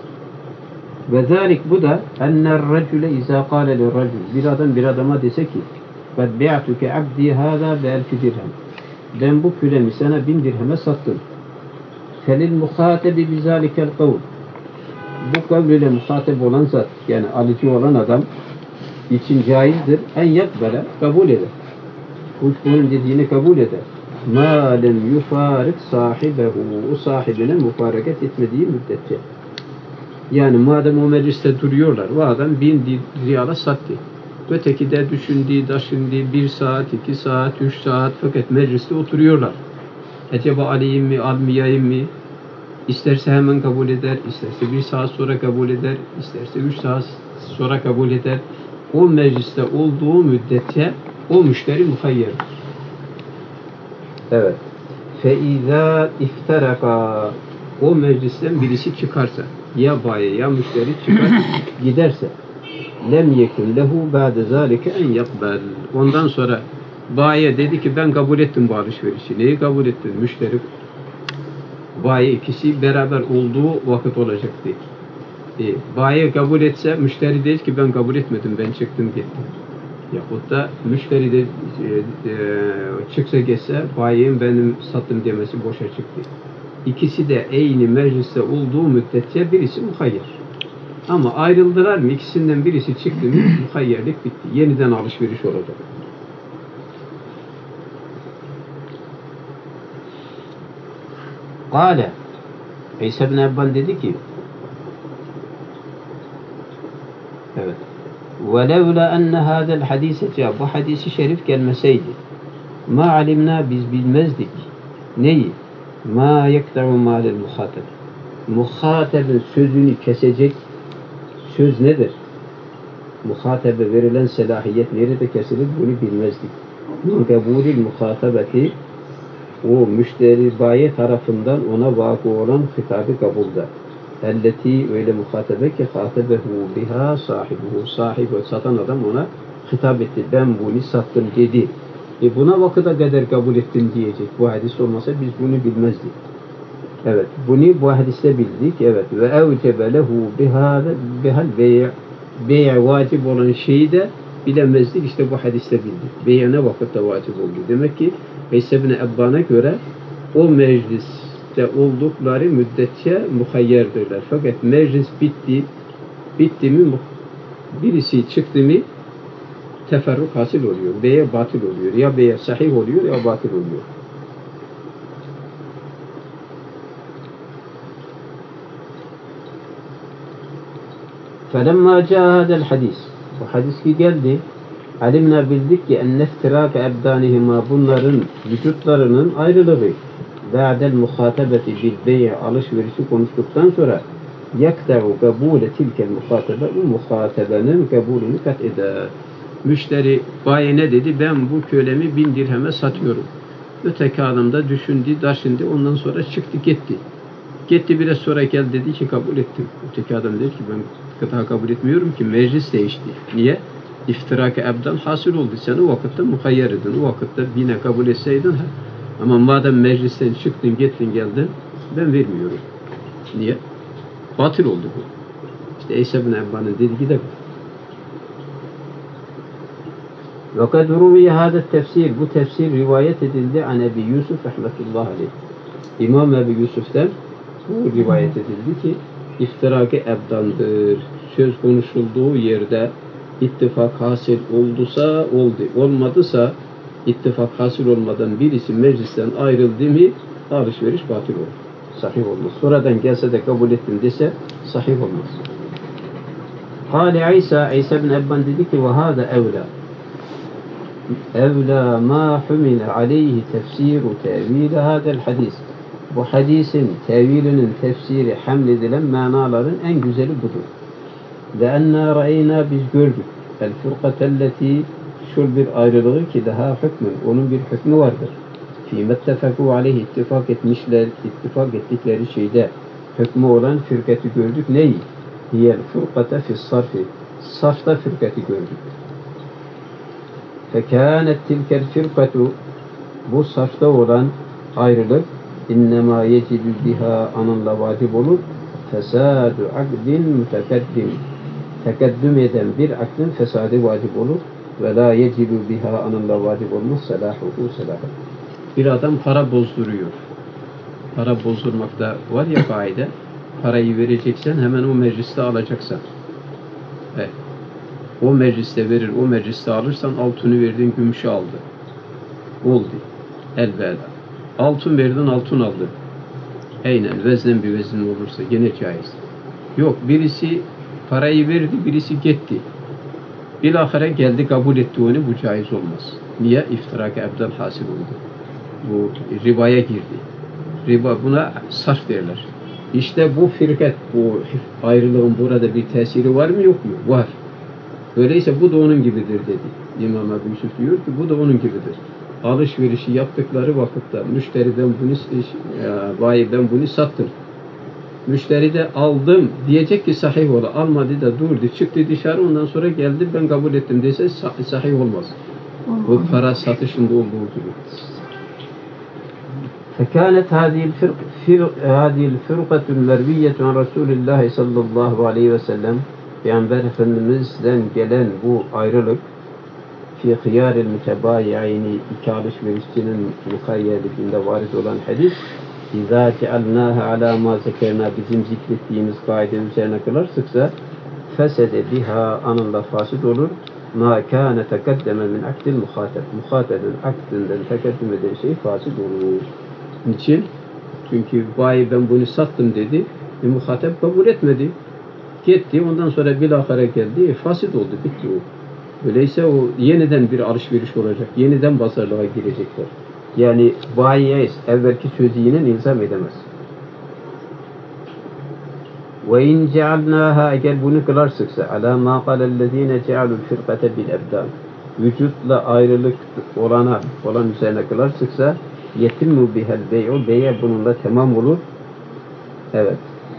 Ve zâlik bu da enner recule izâ kâle lirrecul. Bir adam bir adama dese ki قَدْ بِعْتُكَ عَبْدِي هَذَا بَاَلْفِ dirhem. Ben bu külemi sana 1000 dirheme sattım. فَلِلْمُخَاtebi بِذَٰلِكَ الْقَوْلِ. Bu kavliyle muhatap olan zat, yani alıcı olan adam için caizdir. En yakbele, kabul eder. Kuşkunun dediğini kabul eder. مَا لَمْ يُفَارِقْ صَاحِبَهُ. O sahibine müfareket etmediği müddetçe. Yani madem o mecliste duruyorlar, o adam 1000 riyala sattı. Öteki de düşündü, taşındı, 1 saat, 2 saat, 3 saat fakat mecliste oturuyorlar. Acaba alayım mı, almayayım mı? İsterse hemen kabul eder, isterse 1 saat sonra kabul eder, isterse 3 saat sonra kabul eder. O mecliste olduğu müddetçe o müşteri muhayyerdir. Evet. فَاِذَا اِفْتَرَقَا. O meclisten birisi çıkarsa, ya bayi ya müşteri çıkar, giderse lem yekun lehu ba'de zalike en yakbel. Ondan sonra bayi dedi ki ben kabul ettim bu alışverişi. Neyi kabul ettin? Müşteri bayi ikisi beraber olduğu vakit olacaktı. Bayi kabul etse müşteri değil ki ben kabul etmedim, ben çıktım gittim. Yahut da müşteri de çıksa geçse bayi'nin benim sattım demesi boşa çıktı. İkisi de aynı mecliste olduğu müddetçe birisi muhayyer. Ama ayrıldılar mı, ikisinden birisi çıktı mı muhayyerlik bitti. Yeniden alışveriş olacak. Kâle İsa bin Ebban dedi ki evet وَلَوْلَا أَنَّ هَذَا الْحَد۪يسَ bu hadisi şerif gelmeseydi مَا عَلِمْنَا biz bilmezdik neyi? مَا يَكْتَعُ مَالِ الْمُخَاطَبِ muhatabın sözünü kesecek söz nedir? Muhatabe verilen selahiyet nerede kesilir? Bunu bilmezdik. مِنْ قَبُولِ الْمُخَاطَبَةِ o müşteri bayi tarafından ona vakı olan hitabı kabulda. Elleti öyle muhatabe ki hatabehu biha sahibuhu. Sahibi satan adam ona hitap etti. Ben bunu sattım dedi. Buna vakıda kadar kabul ettim diyecek. Bu hadis olmasa biz bunu bilmezdik. Evet. Bunu bu hadiste bildik. Evet. Ve evcebe lehu bihal bey' vacip olan şeyi de bilemezdik. İşte bu hadiste bildik. Bey' ne vakitte vacip oldu. Demek ki İsa bin Ebban'a göre o mecliste oldukları müddetçe muhayyerdirler. Fakat meclis bitti mi birisi çıktı mı teferruk hasıl oluyor. Beye batıl oluyor. Ya beye sahih oluyor ya batıl oluyor. فَلَمَّا جَاءَ هَذَا الْحَدِيثِ bu hadis ki geldi. Alimna bildik ki enneftirâke ebdânihimâ bunların vücutlarının ayrılığı ba'del muhatabeti bil bey' alışverişi konuştuktan sonra yakte'u kabûle tilkel muhatabe bu muhatabenin kabulünü kat eder. Müşteri bayi ne dedi? Ben bu kölemi 1000 dirheme satıyorum. Öteki adam da düşündü, taşındı, ondan sonra çıktı gitti. Gitti biraz sonra geldi dedi ki kabul ettim. Öteki adam dedi ki ben kıta kabul etmiyorum ki meclis değişti. Niye? İftirak-ı ebdan hasıl oldu. Sen o vakitte muhayyer edin. O vakitte yine kabul etseydin ha. Ama madem meclisten çıktın, gittin, geldin, ben vermiyorum. Niye? Batıl oldu bu. İşte İsa bin Ebban'ın dediği de bu. وَقَدْ رُوِيَ هَذَا التَّفْسِير Bu tefsir rivayet edildi an Ebi Yusuf rahmetullah aleyh. İmam Ebu Yusuf'tan bu rivayet edildi ki iftirak-ı ebdandır. Söz konuşulduğu yerde ittifak hasıl olduysa oldu. Olmadısa ittifak hasıl olmadan birisi meclisten ayrıldı mı alışveriş batıl olur. Sahih olmaz. Sonradan gelse de kabul ettim dese sahih olmaz. Kâle İsa bin Ebban dedi ki وَهَذَا evlâ evlâ mâ humile aleyhi tefsiru tevîle hâzel hadis. Bu hadisin tevilinin tefsiri hamledilen manaların en güzeli budur. لَاَنَّا رَأَيْنَا Biz gördük. El-furqatelleti Şul bir ayrılığı ki daha hükmün. Onun bir hükmü vardır. فِيمَتَّفَكُوا aleyhi ittifak etmişler, ittifak ettikleri şeyde hükmü olan fırkati gördük. Neyi? Hiyel furkate fis-sarfi. Sarfta fırkati gördük. فَكَانَتْ تِلْكَ الْفِرْقَةُ Bu sarfta olan ayrılık innema yecibu biha anınla vacip olur. Fesadu akdin mütekaddim. Tekeddüm eden bir akdin fesadı vacip olur. Ve la yecibu biha anınla vacip olmaz. Selahuhu selahu. Bir adam para bozduruyor. Para bozdurmakta var ya kaide. Parayı vereceksen hemen o mecliste alacaksın. Evet. O mecliste verir, o mecliste alırsan altını verdin, gümüşü aldı. Oldu. Elbette. Altın verdin, altın aldın. Aynen, veznen bir vezin olursa gene caiz. Yok, birisi parayı verdi, birisi gitti. Bilahare geldi, kabul etti onu, bu caiz olmaz. Niye? İftirak-ı ebdal hasıl oldu. Bu ribaya girdi. Riba, buna sarf derler. İşte bu firkat, bu ayrılığın burada bir tesiri var mı yok mu? Var. Öyleyse bu da onun gibidir dedi. İmam Ebu Yusuf diyor ki bu da onun gibidir. Alışverişi yaptıkları vakitte müşteriden bunu bayiden bunu sattım. Müşteri de aldım diyecek ki sahih ola. Almadı da durdu çıktı dışarı ondan sonra geldi ben kabul ettim dese sahih olmaz. Bu para satışında olduğu gibi. فكانت هذه الفرقة المروية عن رسول الله صلى الله عليه وسلم Peygamber Efendimiz'den gelen bu ayrılık fi hıyaril mütebayyi'ini iki alışverişçinin mukayyerliğinde varid olan hadis İzâ cealnâhe alâ mâ zekerna bizim zikrettiğimiz kaide üzerine kılarsıksa fesede biha anınla fasit olur mâ kâne tekeddeme min akdil muhateb muhatebin akdinden tekeddüm eden şey fasit olur. Niçin? Çünkü bayi ben bunu sattım dedi muhateb kabul etmedi. Gitti, ondan sonra bilahare geldi, fasit oldu, bitti o. Öyleyse o yeniden bir alışveriş olacak, yeniden pazarlığa girecekler. Yani bayiye evvelki sözü yine ilzam edemez. Ve in cealnaha eğer bunu kılarsıksa ala ma qalellezine cealul firqate bil ebdan vücutla ayrılık olan üzerine kılarsıksa yetimmu bihel bey'u beye bununla tamam olur. Evet.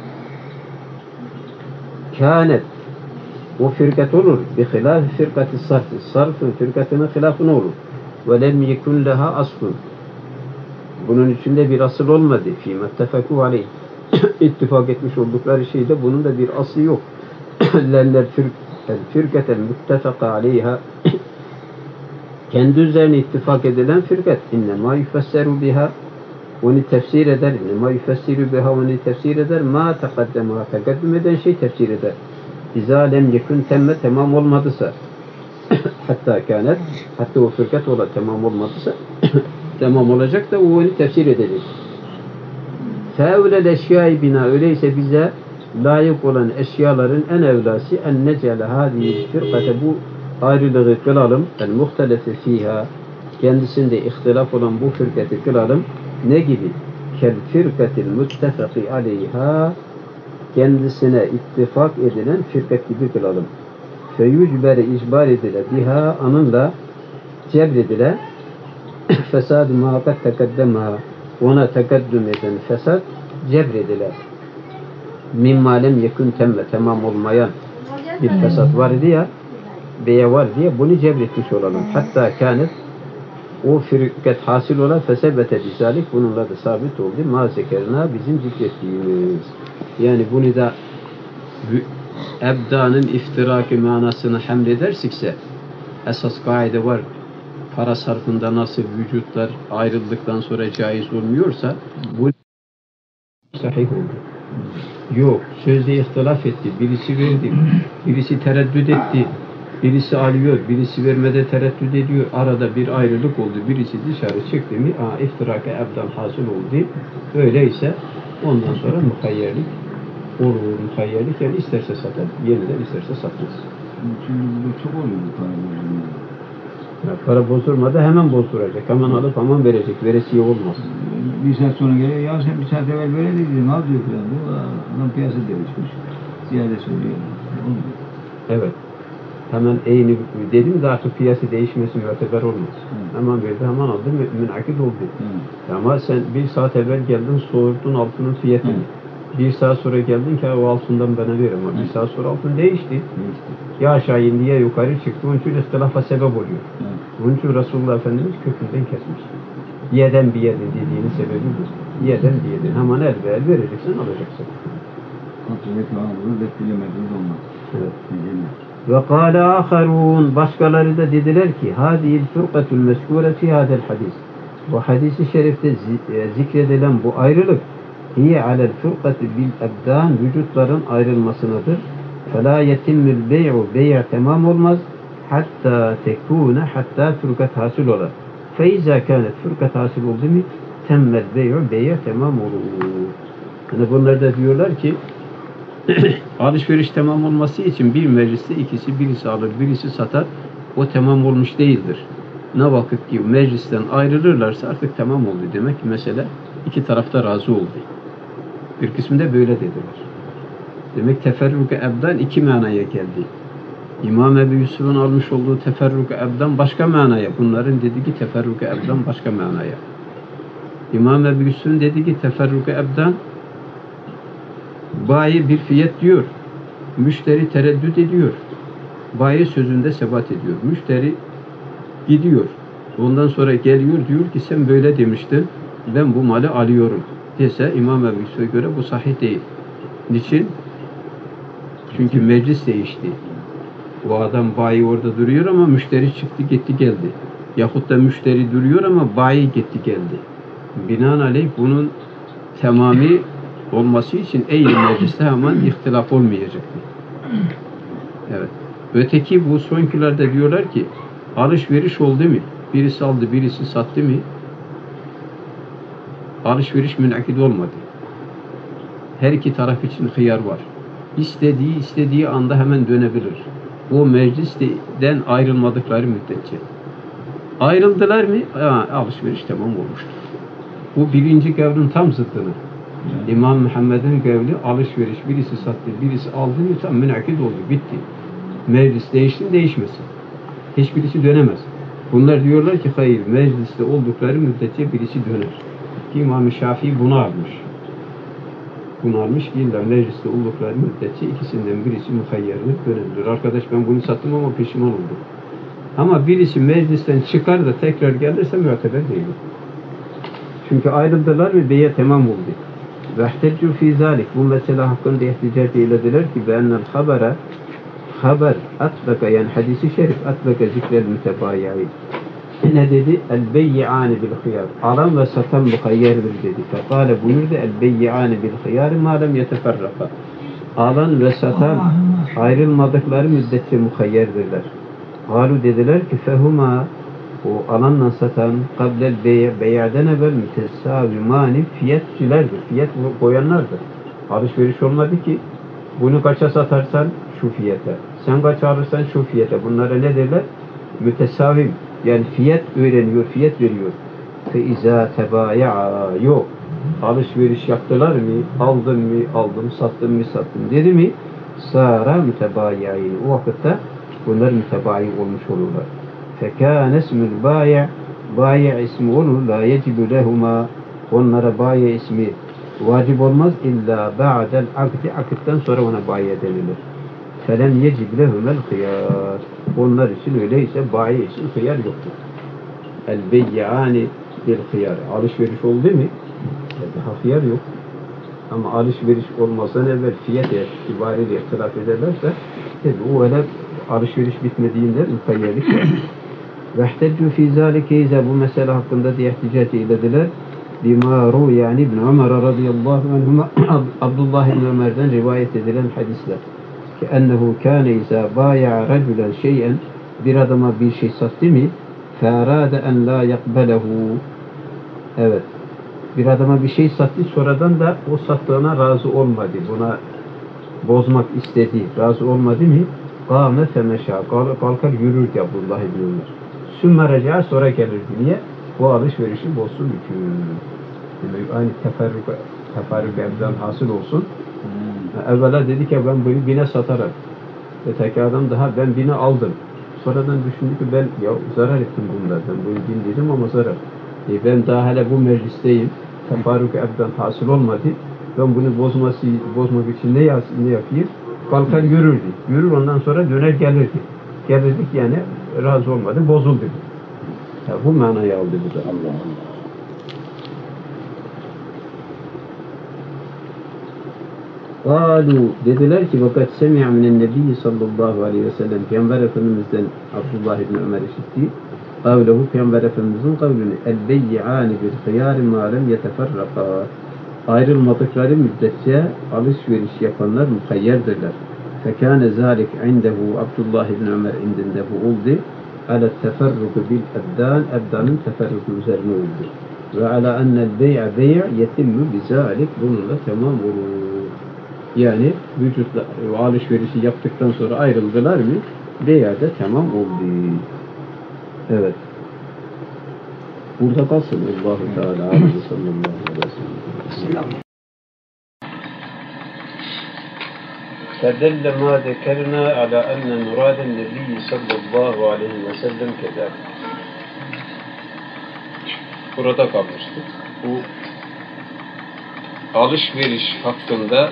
Kânet o firkat olur. Bihilâfi firkati sarfı. Sarfın firkatının hilafı ne olur? Ve lem yekun leha aslun. Bunun içinde bir asıl olmadı. Fîme tefekû aleyh. İttifak etmiş oldukları şeyde bunun da bir aslı yok. Lennel firkatel muttefaka aleyha. Kendi üzerine ittifak edilen firkat. İnnemâ yufesseru biha. Onu tefsir eder. İnnemâ yufessiru biha. Onu tefsir eder. Ma tekaddema. Tekaddüm eden şey tefsir eder. İzâ lem yekun temme tamam olmadısa. Hatta o fırkat tamam olmadısa tamam olacak da o onu tefsir edecek. Fevlel eşyâi bina öyleyse bize layık olan eşyaların en evlası en necele hâdî firkate bu ayrılığı kılalım. El muhtelefe fîhâ kendisinde ihtilaf olan bu fırkatı kılalım. Ne gibi? Kel firkatil muttefaki aleyhâ kendisine ittifak edilen firkat gibi kılalım. Feyücbere icbar edile biha anınla cebredile fesad-ı muhakkak tekaddemha ona tekaddüm eden fesad cebredile mimma lem yekun temme tamam olmayan bir fesat var diye, beye var diye bunu cebretmiş olalım. Hatta kânet o firkat hasıl olan fesebete bizalik, bununla da sabit oldu. Ma zekerna, bizim zikrettiğimiz. Yani bunu da ebdanın iftiraki manasını hamledersikse esas kaide var. Para sarfında nasıl vücutlar ayrıldıktan sonra caiz olmuyorsa bu sahih oldu. Yok, sözde ihtilaf etti. Birisi verdi, birisi tereddüt etti. Birisi alıyor, birisi vermede tereddüt ediyor. Arada bir ayrılık oldu. Birisi dışarı çıktı mı, iftiraka ebdan hasıl oldu. Öyleyse ondan sonra muhayyerlik olur. Muhayyerlik yani isterse satar, yeniden isterse satmaz. Çünkü bu çok oluyor bu para bozulma. Para bozulmadı, hemen bozduracak. Hemen alıp hemen verecek. Veresiye olmaz. Bir saat sonra geliyor, ya sen bir saat evvel böyle dedin, ne yapıyor falan. Bu adam piyasa değişmiş. Ziyade söylüyor. Olmuyor. Evet. Hemen eyni dedim de artık piyasa değişmesi müteber olmaz. Hemen verdi, hemen aldı, münakit oldu. Ama sen bir saat evvel geldin, sordun altının fiyatını. Bir saat sonra geldin ki o altından bana ver, ama bir saat sonra altın değişti. Ya aşağı indi ya yukarı çıktı. Onun için ihtilafa sebep oluyor. Onun için Resulullah Efendimiz kökünden kesmiş. Yeden bir yedin dediğinin sebebi bu. Yeden bir yedin. Hemen el ve el vereceksin, alacaksın. Kontrol falan olur, beklemediğiniz olmaz. Evet. Ve kâle âkharûn, başkaları da dediler ki hâdihil fırkatul meskûre fî hâdel hadis. Bu hadisi şerifte zikredilen bu ayrılık hiye alel fırkati bil ebdân, vücutların ayrılmasınadır. Felâ yetimmül bey'u, bey' tamam olmaz. Hatta tekûne, hatta fırkat hasıl olur. Feyza kânet fırkat hasıl oldu mu temmel bey'u, bey' tamam olur. Yani bunlar da diyorlar ki alışveriş tamam olması için bir mecliste ikisi, birisi alır, birisi satar, o tamam olmuş değildir. Ne vakit ki meclisten ayrılırlarsa artık tamam oldu demek ki mesele iki tarafta razı oldu. Bir kısmında böyle dediler. Demek teferruk-ı ebdan iki manaya geldi. İmam Ebu Yusuf'un almış olduğu teferruk-ı ebdan başka manaya. Bunların dediği teferruk-ı ebdan başka manaya. İmam Ebu Yusuf'un dediği teferruk-ı ebdan bayi bir fiyat diyor. Müşteri tereddüt ediyor. Bayi sözünde sebat ediyor. Müşteri gidiyor. Ondan sonra geliyor diyor ki sen böyle demiştin. Ben bu malı alıyorum. Dese İmam Ebu Yusuf'a göre bu sahih değil. Niçin? Çünkü meclis değişti. Bu adam bayi orada duruyor ama müşteri çıktı gitti geldi. Yahut da müşteri duruyor ama bayi gitti geldi. Binaenaleyh bunun tamamı olması için eğri mecliste hemen ihtilaf olmayacaktır. Evet. Öteki bu sonkilerde diyorlar ki alışveriş oldu mu? Birisi aldı, birisi sattı mı? Alışveriş münakid olmadı. Her iki taraf için hıyar var. İstediği anda hemen dönebilir. O meclisten ayrılmadıkları müddetçe. Ayrıldılar mı? Alışveriş tamam olmuştur. Bu birinci kavlin tam zıttını. İmam Muhammed'in kavli alışveriş, birisi sattı, birisi aldı mı tam münakid oldu, bitti. Meclis değişti, değişmesin. Hiçbirisi dönemez. Bunlar diyorlar ki hayır, mecliste oldukları müddetçe birisi döner. Ki İmam-ı Şafii bunu almış. Bunu almış ki illa mecliste oldukları müddetçe ikisinden birisi muhayyerlik dönebilir. Arkadaş ben bunu sattım ama pişman oldum. Ama birisi meclisten çıkar da tekrar gelirse müteber değil. Çünkü ayrıldılar ve beye tamam oldu. Ve ihteccu fî zâlik. Bu mesele hakkında ihticac eylediler ki be'ennel haber atlaka, yani hadisi şerif atlaka zikrel mütebâyi'in. Ne dedi? El beyyi'âni bil hıyar. Alan ve satan muhayyerdir dedi. Fekâle buyurdu el beyyi'âni bil hıyar mâ lem yeteferraka. Alan ve satan ayrılmadıkları müddetçe muhayyerdirler. Galu dediler ki fehuma, o alanla satan kablel bey'den evvel mütesavimani, fiyatçilerdir. Fiyat koyanlardır. Alışveriş olmadı ki bunu kaça satarsan şu fiyata, sen kaç alırsan şu fiyata. Bunlara ne derler? Mütesavim. Yani fiyat öğreniyor, fiyat veriyor. Feiza tebaya'a, yok. Alışveriş yaptılar mı? Aldın mı? Aldım. Sattın mı? Sattım. Dedi mi? Sara mütebayi'in. O vakitte bunlar mütebayi olmuş olurlar. Fekâne ismül bayi' ismi olur. La yecibu lehuma. Onlara bayi' ismi vacip olmaz illa ba'del akdi, akitten sonra ona bayi' denilir. فَلَمْ يَجِبْ لَهُمَ الْخِيَارِ Onlar için öyleyse bayi için hıyar yoktur. El-beyyani bil hıyar. Alışveriş oldu değil mi? Daha hıyar yok. Ama alışveriş olmazdan evvel fiyat itibariyle ihtilaf ederlerse tabi o öyle alışveriş bitmediğinde mukayyerlik var. Vehteccu fî zâlike bu mesele hakkında diye ihticat eylediler. Bima yani İbn Ömer radıyallahu anhuma Abdullah İbn Ömer'den rivayet edilen hadisler. Ki ennehu kâne izâ bâya'a racülen şeyen bir adama bir şey sattı mı ferâde en lâ yakbelehu evet bir adama bir şey sattı sonradan da o sattığına razı olmadı. Buna bozmak istedi. Razı olmadı mı? Kâme femeşâ. Kalkar yürürdü Abdullah İbn Ömer. Sümme reca sonra gelirdi. Niye? Bu alışverişi bozsun hüküm. Aynı teferrük evden hasıl olsun. Evvela dedi ki ben bunu bine satarım. Öteki adam daha ben bine aldım. Sonradan düşündü ki ben ya zarar ettim bunlardan. Bunu bin dedim ama zarar. Ben daha hala bu meclisteyim. Teferrük evden hasıl olmadı. Ben bunu bozmak için ne yapayım? Kalkar yürürdü. Yürür ondan sonra döner gelirdi. Gelirdik yani razı olmadı. Bozuldu. Ya bu manayı aldı bu da. Allah Allah. Kalu dediler ki vakat semi'a minen nebiyyi sallallahu aleyhi ve sellem Peygamber Efendimiz'den Abdullah İbni Ömer işitti. Kavlehu Peygamber Efendimiz'in kavlini el beyyi'ani bil hıyâri mâ lem yeteferraka ayrılmadıkları müddetçe alışveriş yapanlar muhayyerdirler. Fekâne zâlik indehu Abdullah İbni Ömer indinde bu oldu. Ala teferruku bil ebdanın teferruku üzerine oldu. Ve ala ennel bey'a bey' yetimmu bizâlik bununla tamam olur. Yani vücutla alışverişi yaptıktan sonra ayrıldılar mı? Bey'de tamam oldu. Evet. Burada kalsın. Allahu Teala aleyhi sallallahu aleyhi ve sellem. فدل ما ذكرنا على أن مراد النبي صلى الله عليه وسلم كذلك. Burada kalmıştık. Bu alışveriş hakkında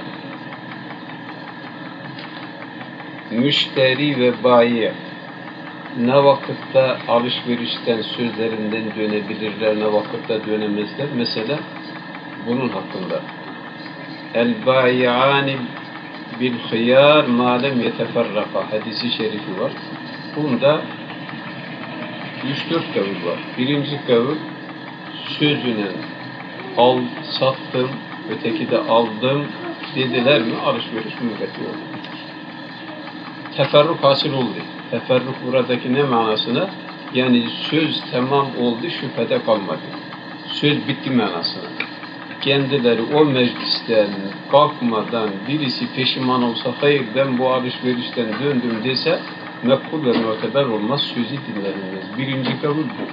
müşteri ve bayi ne vakitte alışverişten sözlerinden dönebilirler, ne vakitte dönemezler. Mesela bunun hakkında. El-bayi'ani bil hıyar ma lem yeteferraka hadisi şerifi var. Bunda 3-4 kavul var. Birinci kavul sözüne sattım, öteki de aldım dediler mi alışveriş mübbeti oldu. Teferruk hasıl oldu. Teferruk buradaki ne manasına? Yani söz tamam oldu, şüphede kalmadı. Söz bitti manasına. Kendileri o meclisten kalkmadan birisi peşiman olsa hayır ben bu alışverişten döndüm dese mekbul ve muteber olmaz, sözü dinlenmez. Birinci kabul bu.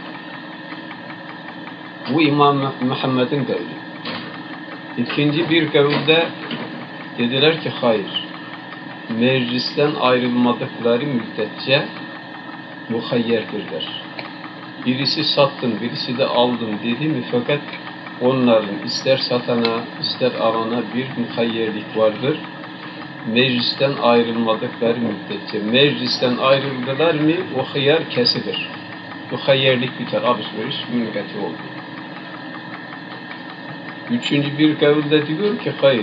Bu İmam Muhammed'in kavli. İkinci bir kavulde dediler ki hayır. Meclisten ayrılmadıkları müddetçe muhayyerdirler. Birisi sattım, birisi de aldım dedi mi fakat onların ister satana, ister alana bir muhayyerlik vardır. Meclisten ayrılmadıkları müddetçe. Meclisten ayrıldılar mı o hıyar kesilir. Muhayyerlik biter, alışveriş münkati oldu. Üçüncü bir kavulde diyor ki hayır.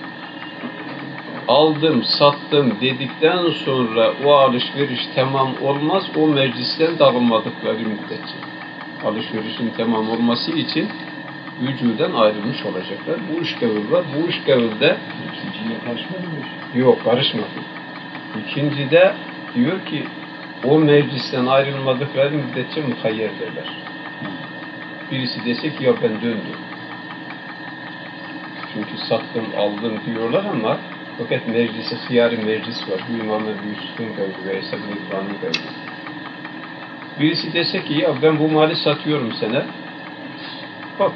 Aldım, sattım dedikten sonra o alışveriş tamam olmaz, o meclisten dağılmadıkları müddetçe. Alışverişin tamam olması için vücuden ayrılmış olacaklar. Bu üç kavul var. Bu üç kavulde İkinciye karışmadı mı? yok, karışmadı. İkincide diyor ki o meclisten ayrılmadıkları müddetçe muhayyerdirler. Birisi dese ki ya ben döndüm. Çünkü sattım, aldım diyorlar ama fakat meclisi, hıyar-ı meclis var. Bu İmam Ebu Yusuf'un kavli ve İsa bin İbrahim'in kavli. Birisi dese ki ya ben bu mali satıyorum sana. Bak.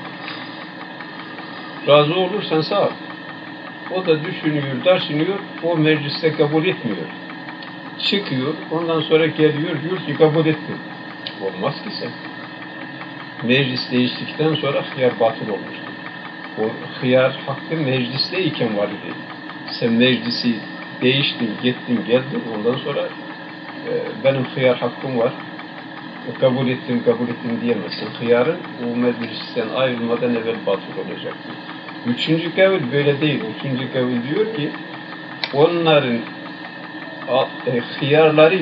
Razı olursan sağ ol. O da düşünüyor, taşınıyor, o mecliste kabul etmiyor. Çıkıyor, ondan sonra geliyor, diyor ki kabul ettim. Olmaz ki sen. Meclis değiştikten sonra hıyar batıl olmuştur. O hıyar hakkı meclisteyken var idi. Sen meclisi değiştim, gittim, geldim. Ondan sonra benim hıyar hakkım var. Kabul ettim diyemezsin. Hıyarın o meclisten ayrılmadan evvel batıl olacaktır. Üçüncü kavil böyle değil. Üçüncü kavil diyor ki onların hıyarları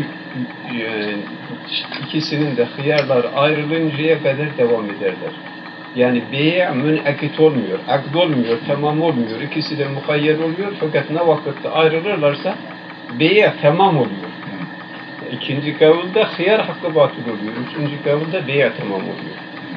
ikisinin de hıyarları ayrılıncaya kadar devam ederler. Yani bey' münakit olmuyor, akd olmuyor, tamam olmuyor. İkisi de mukayyet oluyor fakat ne vakitte ayrılırlarsa bey' tamam oluyor. İkinci kavulda hıyar hakkı batıl oluyor. Üçüncü kavulda bey' tamam oluyor.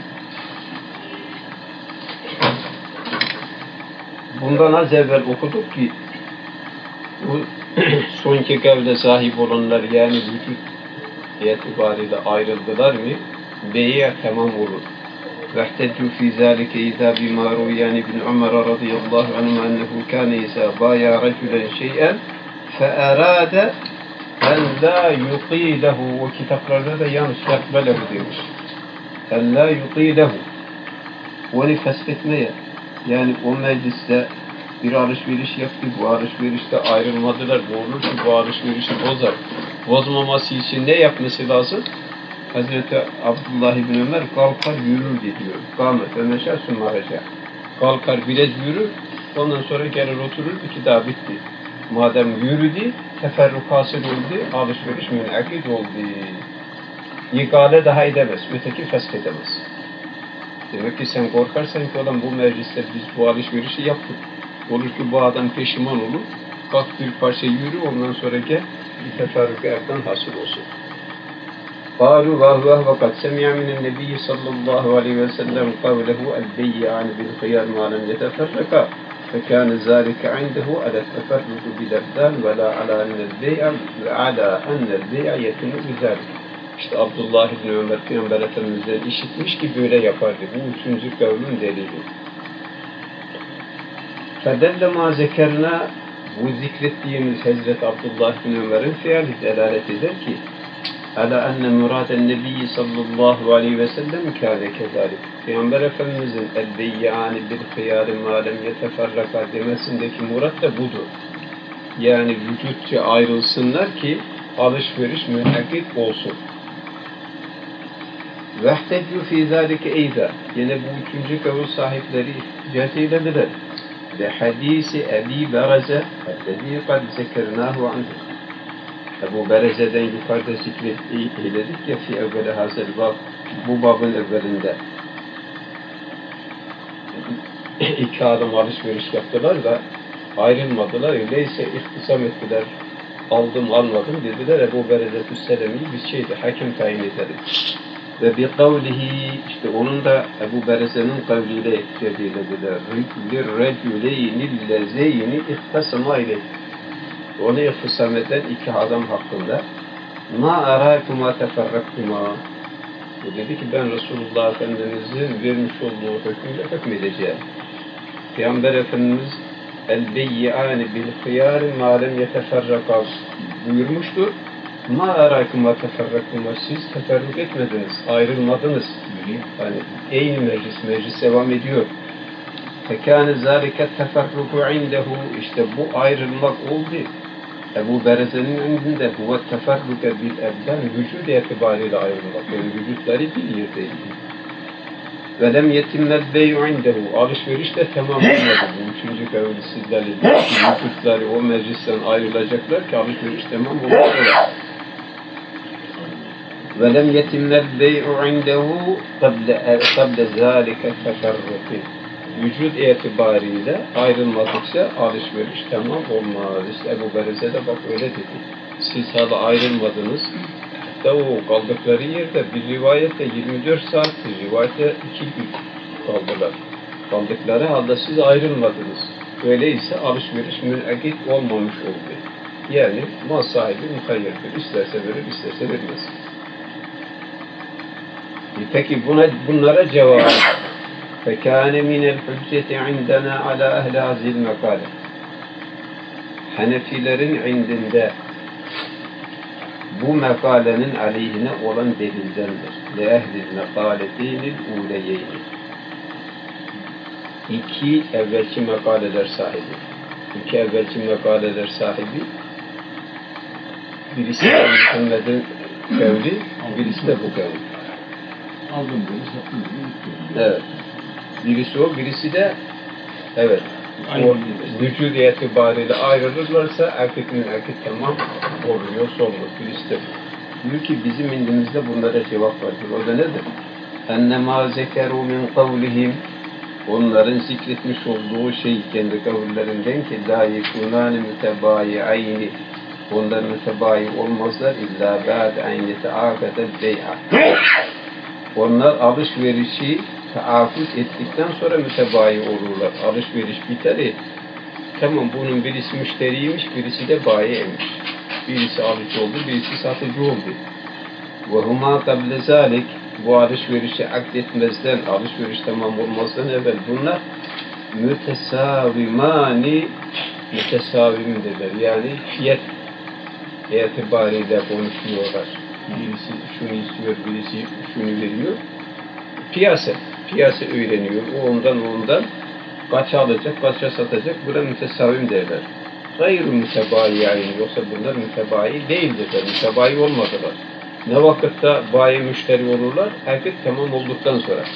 Bundan az evvel okuduk ki bu son iki kavle sahip olanlar yani vücut itibariyle ayrıldılar mı bey' tamam olur. واحتجوا في ذلك إذا بما روي عن ابن عمر رضي الله عنه أنه كان إذا بايع رجلا شيئا فأراد أن لا يطيله وكتابlarda da yanlış yakbalehu demiş. En la yutilehu. Onu feshetmeye. Yani o mecliste bir alışveriş yaptı. Bu alışverişte ayrılmadılar. Bu olur ki bu alışverişi bozar. Bozmaması için ne yapması lazım? Hazreti Abdullah ibn Ömer kalkar yürür diyor. Kâmet ve meşâ sümmâreca. Kalkar biraz yürür, ondan sonra gelir oturur, iki daha bitti. Madem yürüdü, teferruk hasıl oldu, alışveriş münakid oldu. İkale daha edemez, öteki fesk edemez. Demek ki sen korkarsan ki olan bu mecliste biz bu alışverişi yaptık. Olur ki bu adam peşiman olur, kalk bir parça yürü, ondan sonra gel, bir teferruk erden hasıl olsun. قالوا وقد سمع من النبي صلى الله عليه وسلم قوله البيعان بالخيار ما لم يتفرقا فكان ذلك عنده على التفرق بالأبدان ولا على أن البيع يتم بذلك. İşte Abdullah ibn Ömer Peygamber Efendimiz'den işitmiş ki böyle yapardı. Bu üçüncü kavlin delili. فَدَلَّ مَا ذَكَرْنَا bu zikrettiğimiz Hazreti Abdullah ibn Ömer'in fiili delalet eder ki ala enne muraden nebiyyi sallallahu aleyhi ve sellem kâne kezalik. Peygamber Efendimizin el-beyyâni bil-hıyâri mâ lem yeteferraka demesindeki murat da budur. Yani vücutça ayrılsınlar ki alışveriş münakit olsun. Vehteccu fî zâlike eyda. Yine bu üçüncü kavul sahipleri ihticat eylediler. Ve hadisi Ebi Bereze ellezî kad zekernâhu anhu. Ebu Bereze'den yukarıda zikrettik ya fi evveli hazel bab, bu babın evvelinde iki adam alışveriş yaptılar da ayrılmadılar. Öyleyse ihtisam ettiler. Aldım almadım dediler. Ebu Berezetü Selemi'yi bir hakem tayin edelim. Ve bi kavlihi işte onun da Ebu Bereze'nin kavliyle ihticat eylediler. لِلْرَجُلَيْنِ ihtasama ile onu ihtisam eden iki adam hakkında ma arâkuma teferrakkuma o dedi ki ben Resulullah Efendimiz'in vermiş olduğu hükmüyle hükmedeceğim. Peygamber Efendimiz el-beyyâni bil-hıyâri mâ lem yeteferraka buyurmuştur. Ma arâkuma teferrakkuma siz teferruk etmediniz, ayrılmadınız. Yani aynı meclis devam ediyor. Fekâne zâlike teferruku indehu işte bu ayrılmak oldu. Ebu Bereze'nin önünde huve teferruke bil ebden vücud itibariyle ayrılmak. Yani vücutları bir yerdeydi. Ve lem yetimmel bey'u indehu alışveriş de tamam olmadı. Bu üçüncü kavli sizlerle vücutları o meclisten ayrılacaklar ki alışveriş tamam olmadı. Ve lem yetimmel bey'u indehu kable zâlike teferruki vücut itibariyle ayrılmadıkça alışveriş tamam olmaz. İşte Ebu Bereze de bak öyle dedi. Siz hala ayrılmadınız. Hatta o kaldıkları yerde bir rivayette 24 saat, bir rivayette 2 gün kaldılar. Kaldıkları halde siz ayrılmadınız. Öyleyse alışveriş münakit olmamış oldu. Yani mal sahibi muhayyerdir. İsterse verir, isterse vermez. Peki bunlara cevap فَكَانَ مِنَ الْحُجَّةِ عِنْدَنَا عَلَى أَهْلِ هَذِهِ الْمَقَالَةِ Hanefilerin indinde bu mekalenin aleyhine olan delildendir. لِأَهْلِ الْمَقَالَتِينِ الْعُولَيَيْنِ İki evvelki makaleler sahibi. İki evvelki makaleler sahibi Birisi de Muhammed'in kavli, birisi de bu kavli. Aldım böyle, sattım böyle. Evet. Birisi o, birisi de evet. Aynı O vücudu itibariyle ayrılırlarsa erkekle erkek tamam oluyor, sorulur. Birisi de bu. Diyor ki bizim indimizde bunlara cevap vardır. O da nedir? Ennemâ zekerû min kavlihim, onların zikretmiş olduğu şey kendi kavillerinden ki lâ yekûnâne mütebâyi'ayni, onlar mütebâyi olmazlar illa ba'de en yeteâkadel bey'a. Onlar alışverişi taahhüt ettikten sonra mütebâyi olurlar. Alışveriş biter. Tamam, bunun birisi müşteriymiş, birisi de bayiymiş. Birisi alıcı oldu, birisi satıcı oldu. Ve huma kable zalik, bu alışverişi akdetmezden, alışveriş tamam olmazdan evvel bunlar mütesavimani, mütesavim derler. Yani fiyat itibariyle konuşuyorlar. Birisi şunu istiyor, birisi şunu veriyor. Piyasa öğreniyor. O ondan kaça alacak, kaça satacak. Buna mütesavim derler. Gayr-ı mütebayi'in, yoksa bunlar mütebayi değildirler. Mütebayi olmadılar. Ne vakitte bayi müşteri olurlar? Erkek tamam olduktan sonra.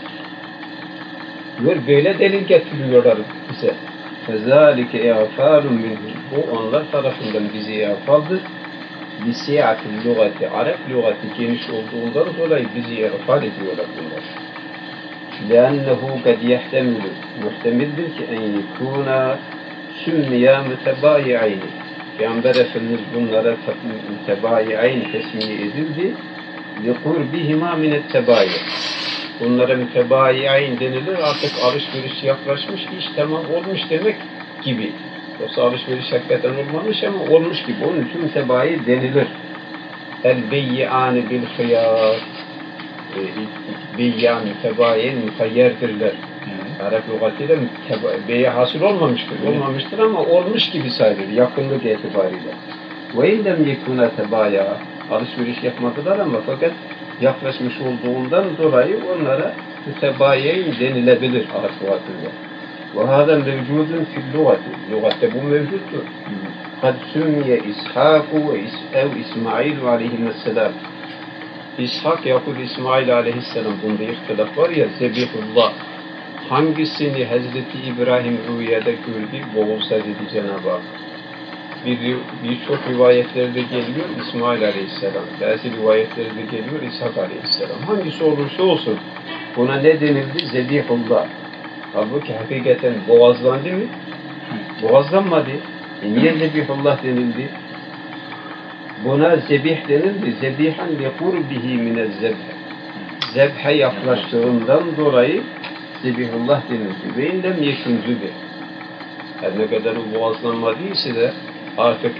Böyle delil getiriyorlar bize. فَذَٰلِكَ اَعْفَالٌ مِنْهُمْ. Bu onlar tarafından bize e'faldır. بِسِيَعَةِ اللُغَةِ Arap lügati geniş olduğundan dolayı bizi e'fal ediyorlar bunlar. لأنه قد يحتمل muhtemeldir ki en yekûnâ sümmiyâ mütebâyi'ayni. Peygamber Efendimiz bunlara mütebâyi'ayn tesmiye edildi. لِقُرْبِهِمَا مِنَ التَّبâيِ. Bunlara mütebâyi'ayn denilir. Artık alışveriş yaklaşmış, iş tamam olmuş demek gibi. Yoksa alışveriş hakikaten olmamış ama olmuş gibi. Onun için mütebâyi denilir. El-beyyi'âni bil-hıyâr. Beyyan, mütebayin, müteyyerdirler. Arap lügatıyla beye hasıl olmamıştır. Olmamıştır ama olmuş gibi sayılır yakınlık itibariyle. Ve illem yekûne tebaya, alışveriş yapmadılar ama fakat yaklaşmış olduğundan dolayı onlara mütebayin denilebilir Arap lügatıyla. Ve hâzâ mevcudun fil lügati. Lügatte bu mevcuttur. Kad sümmiye İshâku ev İsmail aleyhisselam. İshak yahut İsmail aleyhisselam, bunda ihtilaf var ya, Zebihullah. Hangisini Hazreti İbrahim rüyada gördü, boğulsa dedi Cenab-ı Hak. Birçok rivayetlerde geliyor İsmail aleyhisselam. Bazı rivayetlerde geliyor İshak aleyhisselam. Hangisi olursa olsun buna ne denildi? Zebihullah. Halbuki hakikaten boğazlandı mı? Boğazlanmadı. Niye Zebihullah denildi? Buna zebih denildi. Zebihan li kurbihi minez-zebh. Zebhe yaklaştığından dolayı Zebihullah denildi. Ve indem yekun zübih. Her ne kadar o boğazlanmadıysa da artık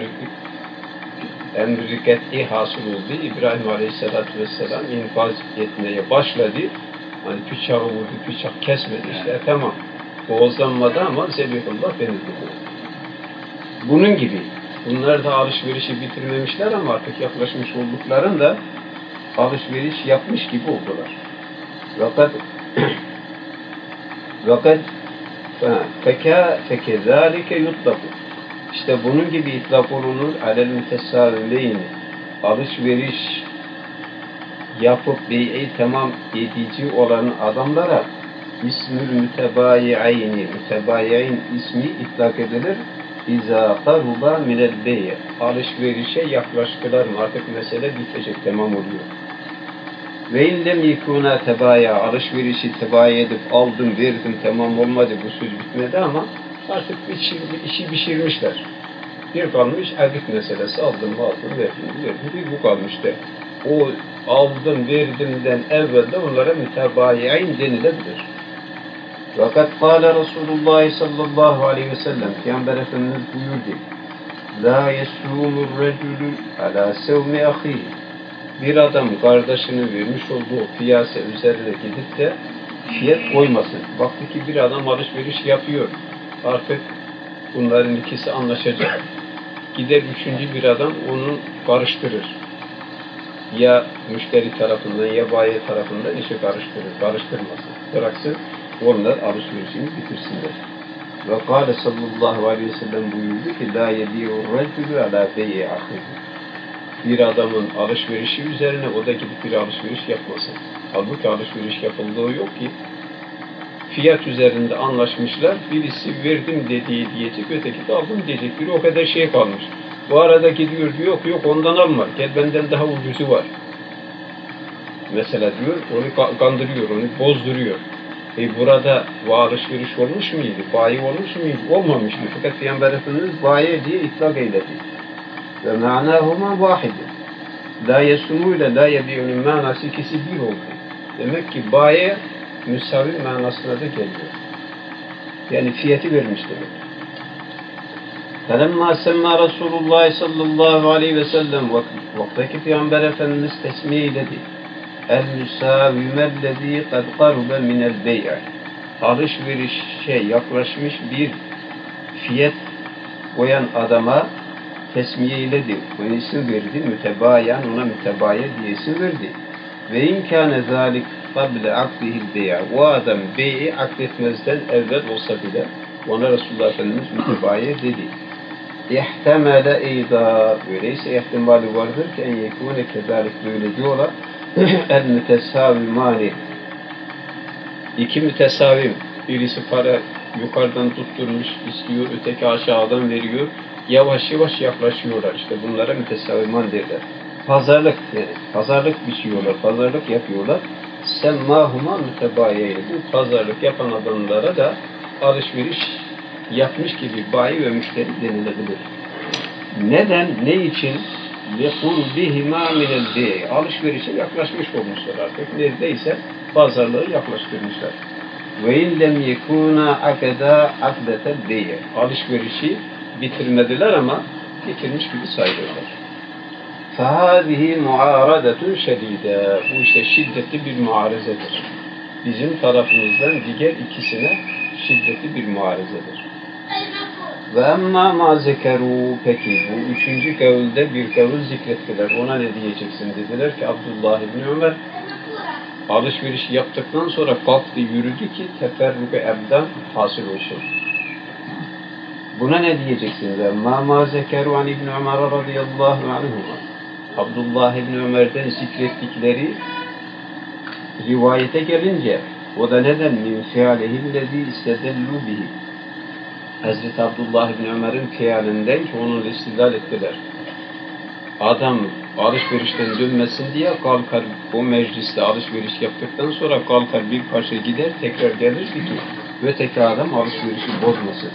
emri ket'i hasıl oldu. İbrahim Aleyhisselatü Vesselam infaz etmeye başladı. Hani bıçağı vurdu, bıçak kesmedi işte. Tamam. Boğazlanmadı ama Zebihullah denildi. Bunun gibi. Bunlar da alışverişi bitirmemişler ama artık yaklaşmış olduklarında alışveriş yapmış gibi oldular. Fakat fekezalike yutlaku. İşte bunun gibi itlak olunur alel mütesavvileyni. Alışveriş yapıp bey'i tamam edici olan adamlara ismül mütebayi'ayni. Mütebayi'ayn ismi itlak edilir. İzâ qaruba minel bey'. Alışverişe yaklaştılar mı? Artık mesele bitecek, tamam oluyor. Ve inlem yekûnâ tebâya. Alışverişi tebâya edip aldım, verdim, tamam olmadı, bu söz bitmedi ama artık işi pişirmişler. Bir kalmış adet meselesi, aldım, verdim. Bir bu kalmıştı. O aldım, verdimden evvel de onlara mütebâyi'ayn denilebilir. Fakat kâle Resulullah sallallahu aleyhi ve sellem, Peygamber Efendimiz buyurdu. La yesûmur recülü alâ sevmi ahî. Bir adam kardeşinin vermiş olduğu piyasa üzerine gidip de fiyat koymasın. Baktı ki bir adam alışveriş yapıyor. Artık bunların ikisi anlaşacak. Gider üçüncü bir adam onu karıştırır. Ya müşteri tarafından ya bayi tarafından işi karıştırır. Karıştırmasın. Bıraksın. Onlar alışverişini bitirsinler. Ve kâle sallallahu aleyhi ve sellem buyurdu ki la yedi'ur recülü alâ bey'i ahî. bir adamın alışverişi üzerine o da gidip bir alışveriş yapmasın. Halbuki alışveriş yapıldığı yok ki. Fiyat üzerinde anlaşmışlar. Birisi verdim dediği diyecek, öteki de aldım diyecek. Biri o kadar şey kalmış. Bu arada gidiyor diyor, yok ondan alma. Gel benden daha ucuzu var. Mesela diyor, onu kandırıyor, onu bozduruyor. Burada bu alışveriş olmuş muydu? Bayi olmuş muydu? Olmamıştı. Fakat Peygamber Efendimiz bayi diye itlak eyledi. Ve ma'nâhuma vâhidin. La yesumû ile la yebi'unun manası ikisi bir oldu. Demek ki bayi müsavi manasına da geliyor. Yani fiyatı vermiş demek. فَلَمَّا سَمَّا رَسُولُ اللّٰهِ sallallahu aleyhi ve sellem vaktaki Peygamber Efendimiz tesmiye eyledi. El-müsâvimellezî kad qarube minel bey'i. Alışverişe yaklaşmış bir fiyat koyan adama tesmiye eyledi. Ona isim verdi. Mütebayan, ona mütebaye diye isim verdi. Ve imkâne zâlik kable akdihil bey'i. O adam bey'i akdetmezden evvel olsa bile ona Resulullah Efendimiz mütebaye dedi. İhtemele eyda. Öyleyse ihtimali vardır ki en yekûne kezalik böyle diyorlar. El mütesavimani. İki mütesavim. Birisi para yukarıdan tutturmuş istiyor, öteki aşağıdan veriyor. Yavaş yavaş yaklaşıyorlar. İşte bunlara mütesaviman derler. Pazarlık yani. Pazarlık biçiyorlar, pazarlık yapıyorlar. Semmâhuma mütebayeyle. Bu pazarlık yapan adamlara da alışveriş yapmış gibi bayi ve müşteri denilebilir. Neden? Ne için? لِقُرْبِهِمَا مِنَ الْبَيْعِ. Alışverişe yaklaşmış olmuşlar artık. Neredeyse pazarlığı yaklaştırmışlar. وَاِنْ لَمْ يَكُونَا عَقَدَا عَقْدَةَ الْبَيْعِ. Alışverişi bitirmediler ama bitirmiş gibi sayılırlar. فَهَذِهِ مُعَارَدَةٌ شَد۪يدًا. Bu işte şiddetli bir muarezedir. Bizim tarafımızdan diğer ikisine şiddetli bir muarezedir. Ve emmâ mâ zekerû. Peki bu üçüncü kavulde bir kavul zikrettiler. Ona ne diyeceksin dediler ki Abdullah İbni Ömer alışveriş yaptıktan sonra kalktı yürüdü ki teferruk-i ebdan hasıl olsun. Buna ne diyeceksin? Ve emmâ mâ zekerû an İbni Ömer radıyallahu anhuma. Abdullah İbni Ömer'den zikrettikleri rivayete gelince o da neden? Min fialihillezî istedellû bihi. Hazreti Abdullah İbni Ömer'in fiyalinden ki onunla istidlal ettiler. Adam alışverişten dönmesin diye kalkar o mecliste alışveriş yaptıktan sonra kalkar bir parça gider tekrar gelir ki öteki adam alışverişi bozmasın.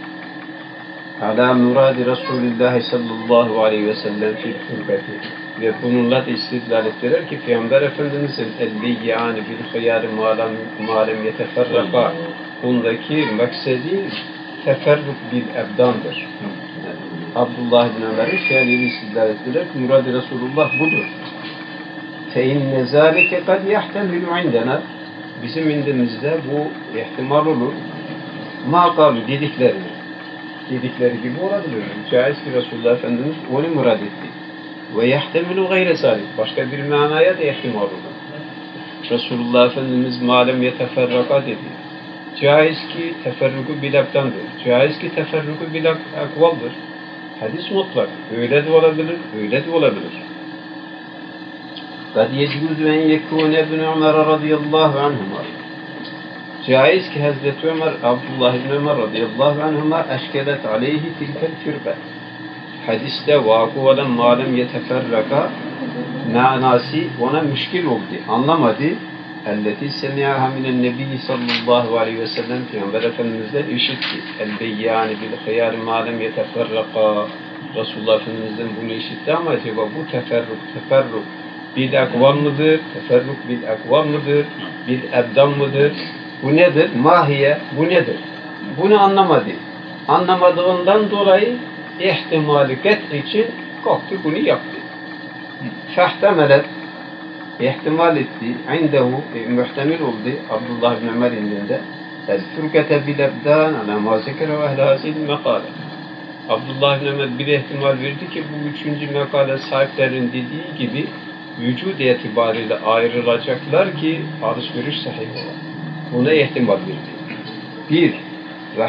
Ala muradi Resulullah sallallahu aleyhi ve sellem fil fırkati. Ve bununla da istidlal ettiler ki Peygamber Efendimiz'in el-beyyâni bil hıyâri mâlem yeteferraka bundaki maksedi teferruk bil ebdandır. Yani Abdullah bin Ömer'in fiilini istidlal ettiler ki murad-ı Resulullah budur. فَاِنَّ ذَٰلِكَ قَدْ يَحْتَمِلُ عِنْدَنَا. Bizim indimizde bu ihtimal olur. مَا قَالُ dedikleri gibi olabilir. Caiz ki Resulullah Efendimiz onu murad etti. وَيَحْتَمِلُ غَيْرَ ذَٰلِكَ. Başka bir manaya da ihtimal olur. Resulullah Efendimiz malem yeteferraka dedi. Caiz ki teferruku bilaktandır. Caiz ki teferruku bilak akvaldır. Hadis mutlak. Öyle de olabilir, öyle de olabilir. قَدْ يَجْوُزُ اَنْ يَكُونَ اَبْنُ عُمَرَ رَضِيَ اللّٰهُ عَنْهُمَا. Caiz ki Hazreti Ömer, Abdullah İbni Ömer radıyallahu anhuma eşkelet aleyhi tilkel firbe. Hadiste vakı olan malum yeteferraka manası ona müşkil oldu, anlamadı. Elleti semi'aha minen nebi sallallahu aleyhi ve sellem Peygamber Efendimiz'den işitti. El-beyyâni bil-hıyâri malum yeteferraka. Resulullah Efendimiz'den bunu işitti ama acaba bu teferruk bil akval mıdır? Teferruk bil akval mıdır? Bil ebdan mıdır? Bu nedir? Mahiye, bu nedir? Bunu anlamadı. Anlamadığından dolayı ihtimali ket için kalktı bunu yaptı. Fehtemeret, ihtimal etti. İndehu, muhtemel oldu Abdullah bin Ömer indinde. El-fürkete bil-ebdan ala ma zekere ve ehl-hazil mekale. Abdullah bin Ömer bir ihtimal verdi ki bu üçüncü mekale sahiplerinin dediği gibi vücud itibariyle ayrılacaklar ki alışveriş sahih olur. Buna ihtimal verdi. Bir,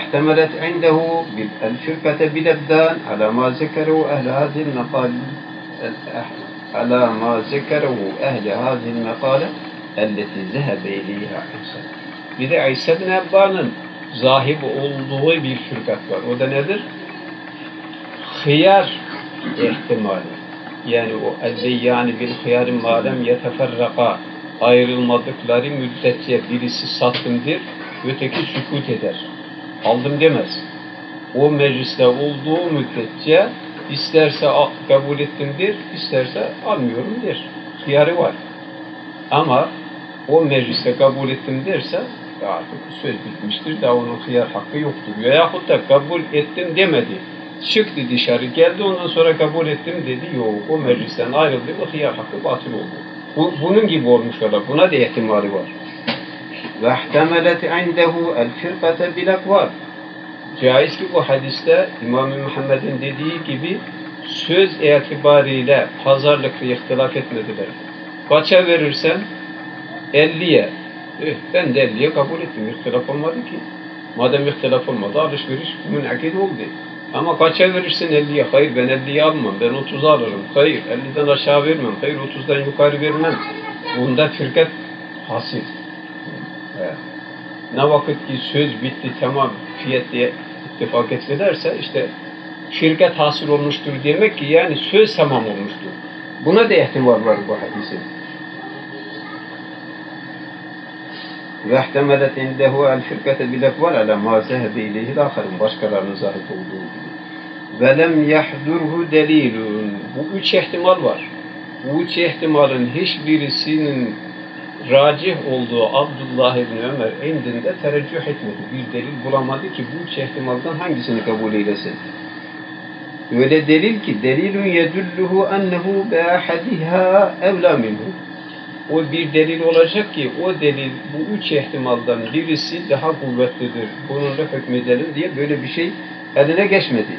وَاحْتَمَلَتْ عِنْدَهُ الْفِرْقَةَ بِالْأَبْدَانِ عَلَى مَا ذَكَرُوا أَهْلَ هَذِهِ الْمَقَالِ. ala ma zekerehu ehli hazil mekale elleti zehebe ileyha İsa. Bir de İsa bin Ebba'nın zahib olduğu bir fırkat var. O da nedir? Hıyar ihtimali. Yani o yani bil hıyarı malem yeteferraka, ayrılmadıkları müddetçe birisi sattımdır, öteki sükut eder. Aldım demez. O mecliste olduğu müddetçe isterse kabul ettimdir, isterse almıyorum der. Hıyarı var. Ama o mecliste kabul ettim derse artık söz bitmiştir, daha onun hıyar hakkı yoktur. Veyahut da kabul ettim demedi. Çıktı dışarı, geldi ondan sonra kabul ettim dedi. Yok, o meclisten ayrıldı, o hıyar hakkı batıl oldu. Bunun gibi olmuş ola. Buna da ihtimali var. وَاحْتَمَلَتْ عِنْدَهُ الْفِرْقَةَ بِالْاَقْوَالِ. Caiz ki bu hadiste İmam-ı Muhammed'in dediği gibi söz itibariyle pazarlıkla ihtilaf etmediler. Kaça verirsen 50'ye. Ben de 50'ye kabul ettim. İhtilaf olmadı ki. Madem ihtilaf olmadı, alışveriş münakid oldu. Ama kaça verirsin 50'ye? Hayır, ben 50'ye almam. Ben 30'a alırım. Hayır, 50'den aşağı vermem. Hayır, 30'dan yukarı vermem. Bunda firkat hasıl. Evet. Ne vakit ki söz bitti, tamam, fiyat diye ittifak ettilerse işte şirket hasıl olmuştur demek ki yani söz tamam olmuştur. Buna da ihtimal var bu hadisin. Ve ihtimalet indehu el firkete bilekvar ala ma zehebe ileyhil aharin. Başkalarının zahit olduğu gibi. Ve lem yahdurhu delilun. Bu üç ihtimal var. Bu üç ihtimalin hiçbirisinin racih olduğu Abdullah İbni Ömer indinde tereccüh etmedi. Bir delil bulamadı ki bu üç ihtimaldan hangisini kabul eylesin. Öyle delil ki delilun yedulluhu ennehu be'ahadiha evla minhu. O bir delil olacak ki o delil bu üç ihtimaldan birisi daha kuvvetlidir. Bununla hükmedelim diye böyle bir şey eline geçmedi.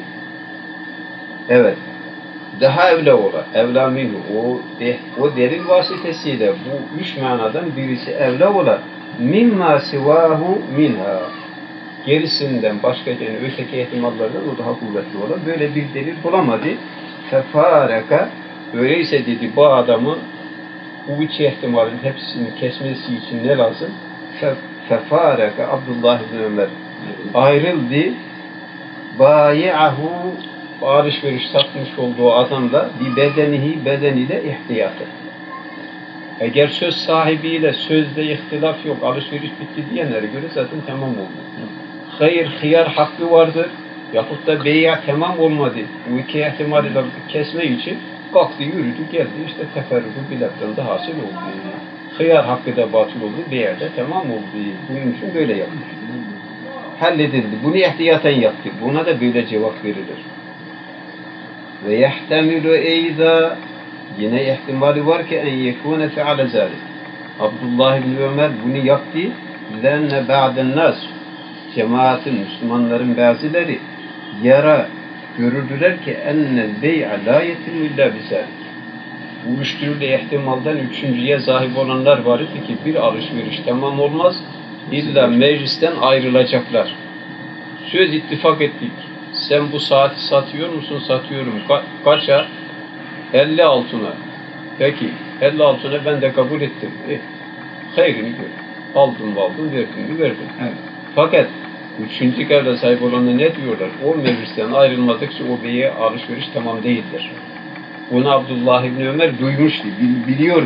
Evet. Daha evla ola. Evla minhu. O delil vasıtasıyla bu üç manadan birisi evla ola. Mimma sivahu minha. Gerisinden başka yani öteki ihtimallardan o daha kuvvetli olan böyle bir delil bulamadı. Fefareka. Öyleyse dedi bu adamın bu üç ihtimalin hepsini kesmesi için ne lazım? Fefareka Abdullah ibn Ömer ayrıldı. Bayi'ahu alışveriş satmış olduğu adamla bir bedeniyle ihtiyatı. Eğer söz sahibiyle sözde ihtilaf yok, alışveriş bitti diyenlere göre zaten tamam oldu. Hayır, hıyar hakkı vardır. Yahut da bey'a tamam olmadı. Bu iki ihtimali de kesme için kalktı, yürüdü, geldi. İşte teferrudu bilaktan da hasıl oldu. Hıyar hakkı da batıl oldu, bey'a da tamam oldu. Bunun için böyle yapmış. Halledildi. Bunu ihtiyaten yaptı. Buna da böyle cevap verilir. Ve yehtemilu eyda yine ihtimali var ki en yekune feale zalik. Abdullah ibn Ömer bunu yaptı. Lenne ba'den nas cemaatin, Müslümanların bazıları yara görürdüler ki ennel bey'a la yetimu illa bizalik. Bu üç türlü ihtimaldan üçüncüye sahip olanlar var idi ki bir alışveriş tamam olmaz. İlla meclisten ayrılacaklar. Söz ittifak ettik. Sen bu saati satıyor musun? Satıyorum. Kaça? 50 altına. Peki. 50 altına ben de kabul ettim. Hayrını gör. Aldım, verdim. Evet. Fakat üçüncü kavle sahip olanlar ne diyorlar? O meclisten ayrılmadıkça o beye alışveriş tamam değildir. Bunu Abdullah İbni Ömer duymuştu, biliyordu.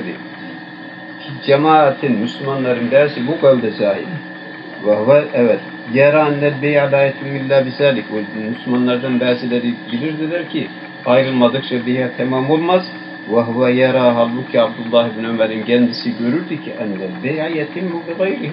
Cemaatin, Müslümanların dersi bu kavle sahip. Evet. Yera annel bey'a la yetimmu illa bisalik. Müslümanlardan bazıları bilirdiler ki ayrılmadıkça bey'e tamam olmaz. Ve huve yera halbuki Abdullah ibn Ömer'in kendisi görürdü ki ennel bey'a yetimmu bi gayrihi.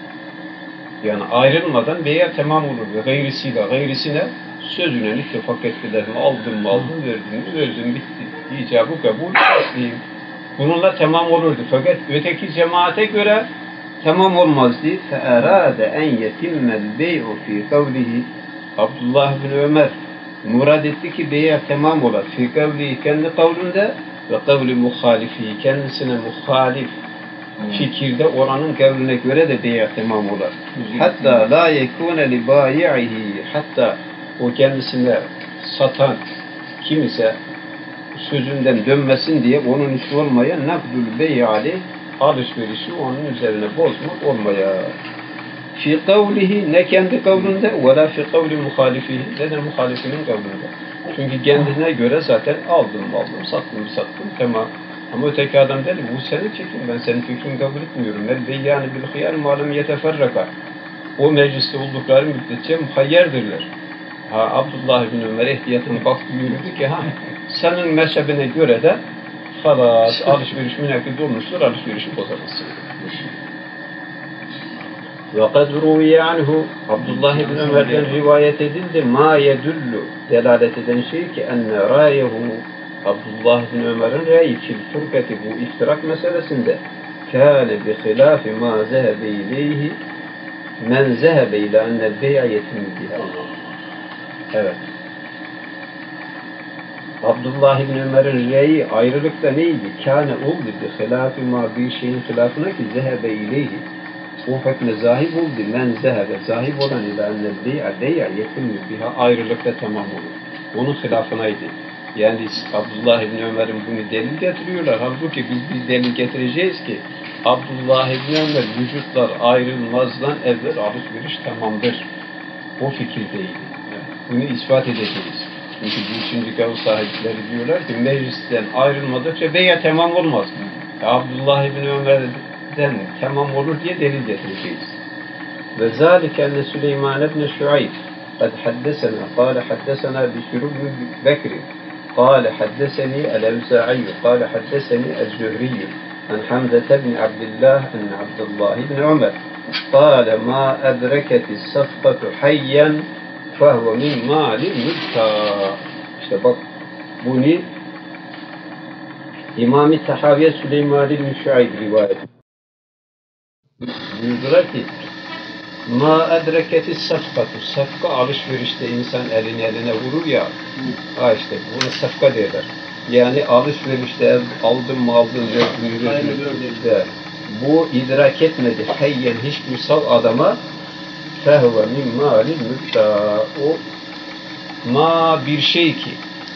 Yani ayrılmadan bey'e tamam olur ve gayrisine sözüne ittifak ettiler mi? Aldım, verdim, bitti. İcabı kabul ettim. Bununla tamam olurdu. Fakat öteki cemaate göre tamam olmazdı. فَاَرَادَ اَنْ يَتِمَّ الْبَيْعُ فِي قَوْلِهِ Abdullah bin Ömer murad etti ki bey'e tamam olar. فِي قَوْلِهِ kendi kavlinde ve kavli muhalifi kendisine muhalif fikirde oranın kavline göre de bey'e tamam olar. Hatta la yekune li bayi'ihi hatta o kendisine satan kim ise sözünden dönmesin diye onun ismi olmaya nakdül bey'ali alışverişi onun üzerine bozmak olmaya. Fi kavlihi ne kendi kavlinde ve la fi kavli muhalifihi ne de muhalifinin kavlinde. Çünkü kendine göre zaten aldım, sattım tamam. Ama öteki adam der bu senin fikrin, ben senin fikrini kabul etmiyorum. El beyyâni bil hıyâr mâlem yeteferraka. O mecliste oldukları müddetçe muhayyerdirler. Abdullah bin Ömer ihtiyatını kalktı yürüdü ki senin mezhebine göre de halas alışveriş münakid olmuştur, alışverişi bozamazsın. وَقَدْ رُوِيَ عَنْهُ Abdullah bin Ömer'den rivayet edildi. مَا يَدُلُّ delalet eden şey ki enne râyehu Abdullah bin Ömer'in râyi fil furkati bu iftirak meselesinde kâne bi hilâfi mâ zehebe ileyhi men zehebe ilâ ennel bey'a yetimü biha. Evet. Abdullah bin Ömer'in râyi ayrılıkta neydi? Kâne oldu bi hilâfi mâ bir şeyin hilafına ki zehebe ileyhi o hükme zahib oldu. Men zehebe zahib olan ila ennel bey'a yetimü biha ayrılıkta tamam olur. Onun hilafınaydı. Yani Abdullah ibn Ömer'in bunu delil getiriyorlar. Halbuki biz bir delil getireceğiz ki Abdullah ibn Ömer vücutlar ayrılmazdan evvel alışveriş tamamdır. O fikirdeydi. Yani bunu ispat edeceğiz. Çünkü bu üçüncü kavu sahipleri diyorlar ki meclisten ayrılmadıkça bey'e tamam olmaz. Abdullah ibn Ömer'den tamam olur diye delil getireceğiz. Ve zâlike enne Süleyman ibn Şuayb قد حدثنا قال حدثنا بشر بن بكر قال حدثني الأوزاعي قال حدثني الزهري عن حمزة بن عبد الله أن عبد الله بن عمر قال ما أدركت الصفقة حيا فهو من مال المبتاع. İşte bak bunu İmam-ı Tahaviye Süleyman ibn Şuayb rivayet buyurdular ki ma edreketi safka alışverişte insan eline vurur ya işte bunu safka derler. Yani alışverişte aldım mı bu idrak etmedi hayyen hiçbir sal adama fehve min malin mübta o ma bir şey ki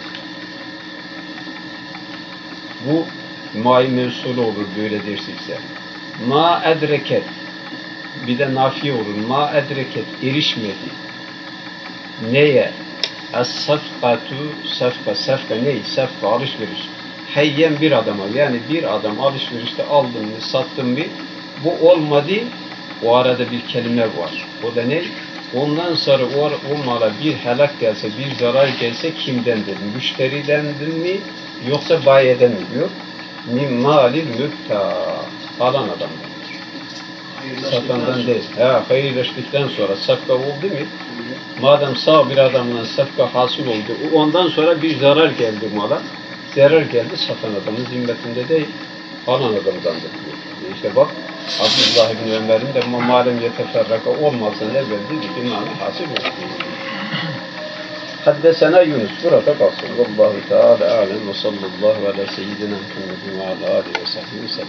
bu mai mevsulu olur böyle dersikse ma edreket bir de nafi olur. Ma edreket erişmedi. Neye? Es-safkatu safka ney? Safka alışveriş. Hayyen bir adama yani bir adam alışverişte aldım mı sattım mı bu olmadı. O arada bir kelime var. O da ne? Ondan sonra o mala bir helak gelse bir zarar gelse kimdendir? Müşteridendir mi yoksa bayeden mi diyor? Min malil mübta alan adamdan. Satandan değil. Hayırlaştıktan sonra safka oldu mu? Madem sağ bir adamla safka hasıl oldu, ondan sonra bir zarar geldi mala. Zarar geldi satan adamın zimmetinde değil, alan adamdandır diyor. İşte bak, Abdullah ibn Ömer'in de malum yeteferraka olmasın evvel dedi ki mana hasıl oldu. Haddesena Yunus. Burada kalsın. Vallahu Teala alem ve sallallahu ala seyyidina Muhammedin ve ala alihi ve sahbihi ve sellem.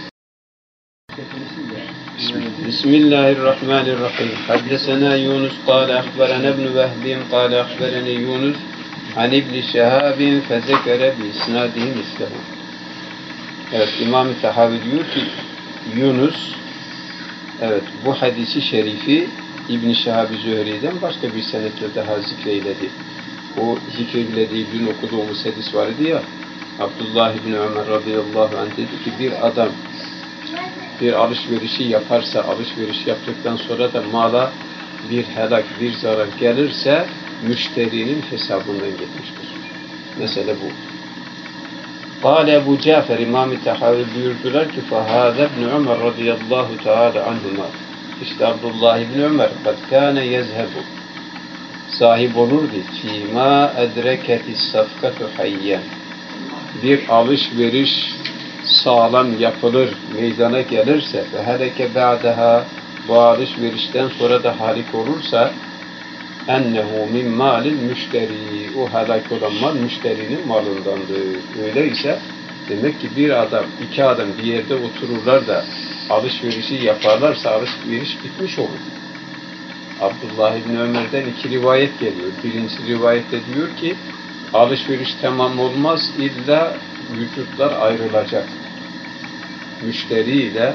بسم الله الرحمن الرحيم حدثنا يونس قال أخبرنا ابن وهب قال أخبرني يونس عن ابن شهاب فذكر بإسناده مثله. Evet, İmam-ı Tahavi diyor ki Yunus bu hadisi şerifi İbn-i Şehab-ı Zühri'den başka bir senetle daha zikreyledi. O zikreylediği dün okuduğumuz hadis vardı ya Abdullah ibn Ömer radıyallahu anh dedi ki bir adam bir alışverişi yaparsa, alışveriş yaptıktan sonra da mala bir helak, bir zarar gelirse müşterinin hesabından gitmiştir. Mesele bu. Kâle Ebu Cafer İmam-ı Tahavi buyurdular ki فَهَذَا ibn Ömer radıyallahu teala anhuma. İşte Abdullah ibn Ömer قَدْ كَانَ يَذْهَبُ sahip olurdu. فِيمَا اَدْرَكَتِ السَّفْقَةُ حَيَّنْ bir alışveriş sağlam yapılır, meydana gelirse ve heleke ba'daha bu alışverişten sonra da halik olursa ennehu min malil müşteri o helak olan mal müşterinin malındandır. Öyleyse demek ki bir adam, iki adam bir yerde otururlar da alışverişi yaparlarsa alışveriş bitmiş olur. Abdullah ibn Ömer'den iki rivayet geliyor. Birinci rivayette diyor ki alışveriş tamam olmaz illa vücutlar ayrılacak. Müşteri ile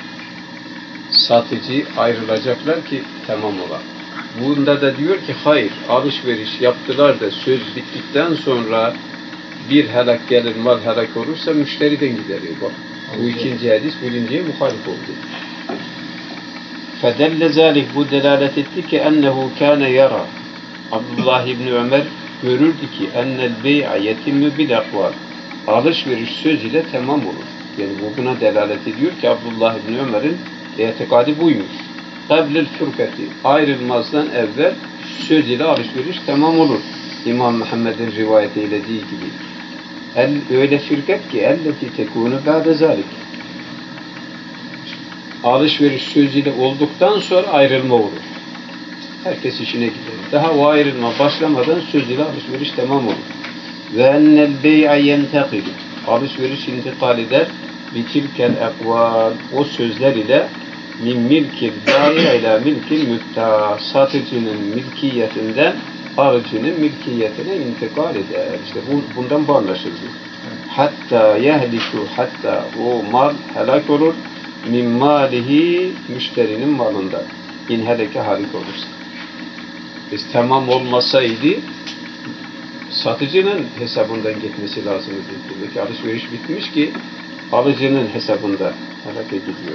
satıcı ayrılacaklar ki tamam ola. Bunda da diyor ki hayır, alışveriş yaptılar da söz bittikten sonra bir helak gelir, mal helak olursa müşteriden gideriyor. Bak, bu ikinci hadis birinciye muhalif oldu. فَدَلَّ ذَٰلِكَ bu delalet etti ki ennehu kâne yara. Abdullah İbni Ömer görürdü ki ennel bey'a yetimü bil akval. Alışveriş söz ile tamam olur. Yani bu buna delalet ediyor ki Abdullah İbni Ömer'in itikadi buymuş. Kablel fırkati, ayrılmazdan evvel söz ile alışveriş tamam olur. İmam Muhammed'in rivayet eylediği gibi. Öyle firkat ki elleti tekunu ba'de zalik. Alışveriş söz ile olduktan sonra ayrılma olur. Herkes işine gider. Daha o ayrılma başlamadan söz ile alışveriş tamam olur. Ve ennel bey'a yentekilu. Alışveriş intikal eder. Bitilkel ekval. O sözler ile min milkil daire ila milkil mütta. Satıcının milkiyetinden alıcının milkiyetine intikal eder. İşte bundan bu anlaşıldı. Hatta yehliku, hatta o mal helak olur. Min malihi, müşterinin malında. İn heleke halik olursa. Biz tamam olmasaydı satıcının hesabından gitmesi lazımdı. Demek ki alışveriş bitmiş ki alıcının hesabında helake gidiyor.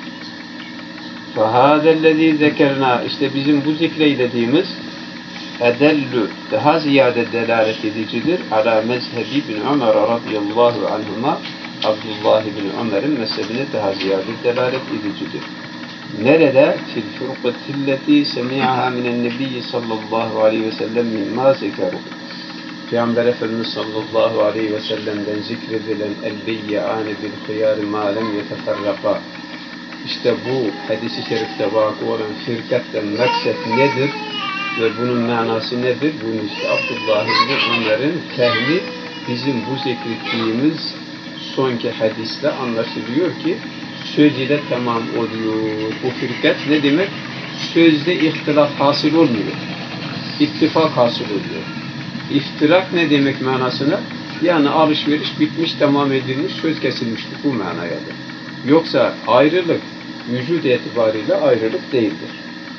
فَهَذَا الَّذ۪ي ذَكَرْنَا işte bizim bu zikreylediğimiz edellü daha ziyade delalet edicidir. Ala mezhebi bin Ömer radıyallahu anhuma Abdullah bin Ömer'in mezhebine daha ziyade delalet edicidir. Nerede? Fil furqatilleti semi'aha minen nebiyyi sallallahu aleyhi ve sellem mimma zekaru. Peygamber Efendimiz sallallahu aleyhi ve sellem'den zikredilen el-beyyâne bil hıyâri mâ lem yeteferraka. İşte bu hadis-i şerifte vakı olan firkatten maksat nedir ve bunun manası nedir? Bunu işte Abdullah bin Ömer'in fehmi bizim bu zikrettiğimiz sonki hadisle anlaşılıyor ki söz ile tamam oluyor. Bu firkat ne demek? Sözde ihtilaf hasıl olmuyor. İttifak hasıl oluyor. İftirak ne demek manasına? Yani alışveriş bitmiş, tamam edilmiş, söz kesilmiştir. Bu manayadır. Yoksa ayrılık, vücut itibariyle ayrılık değildir.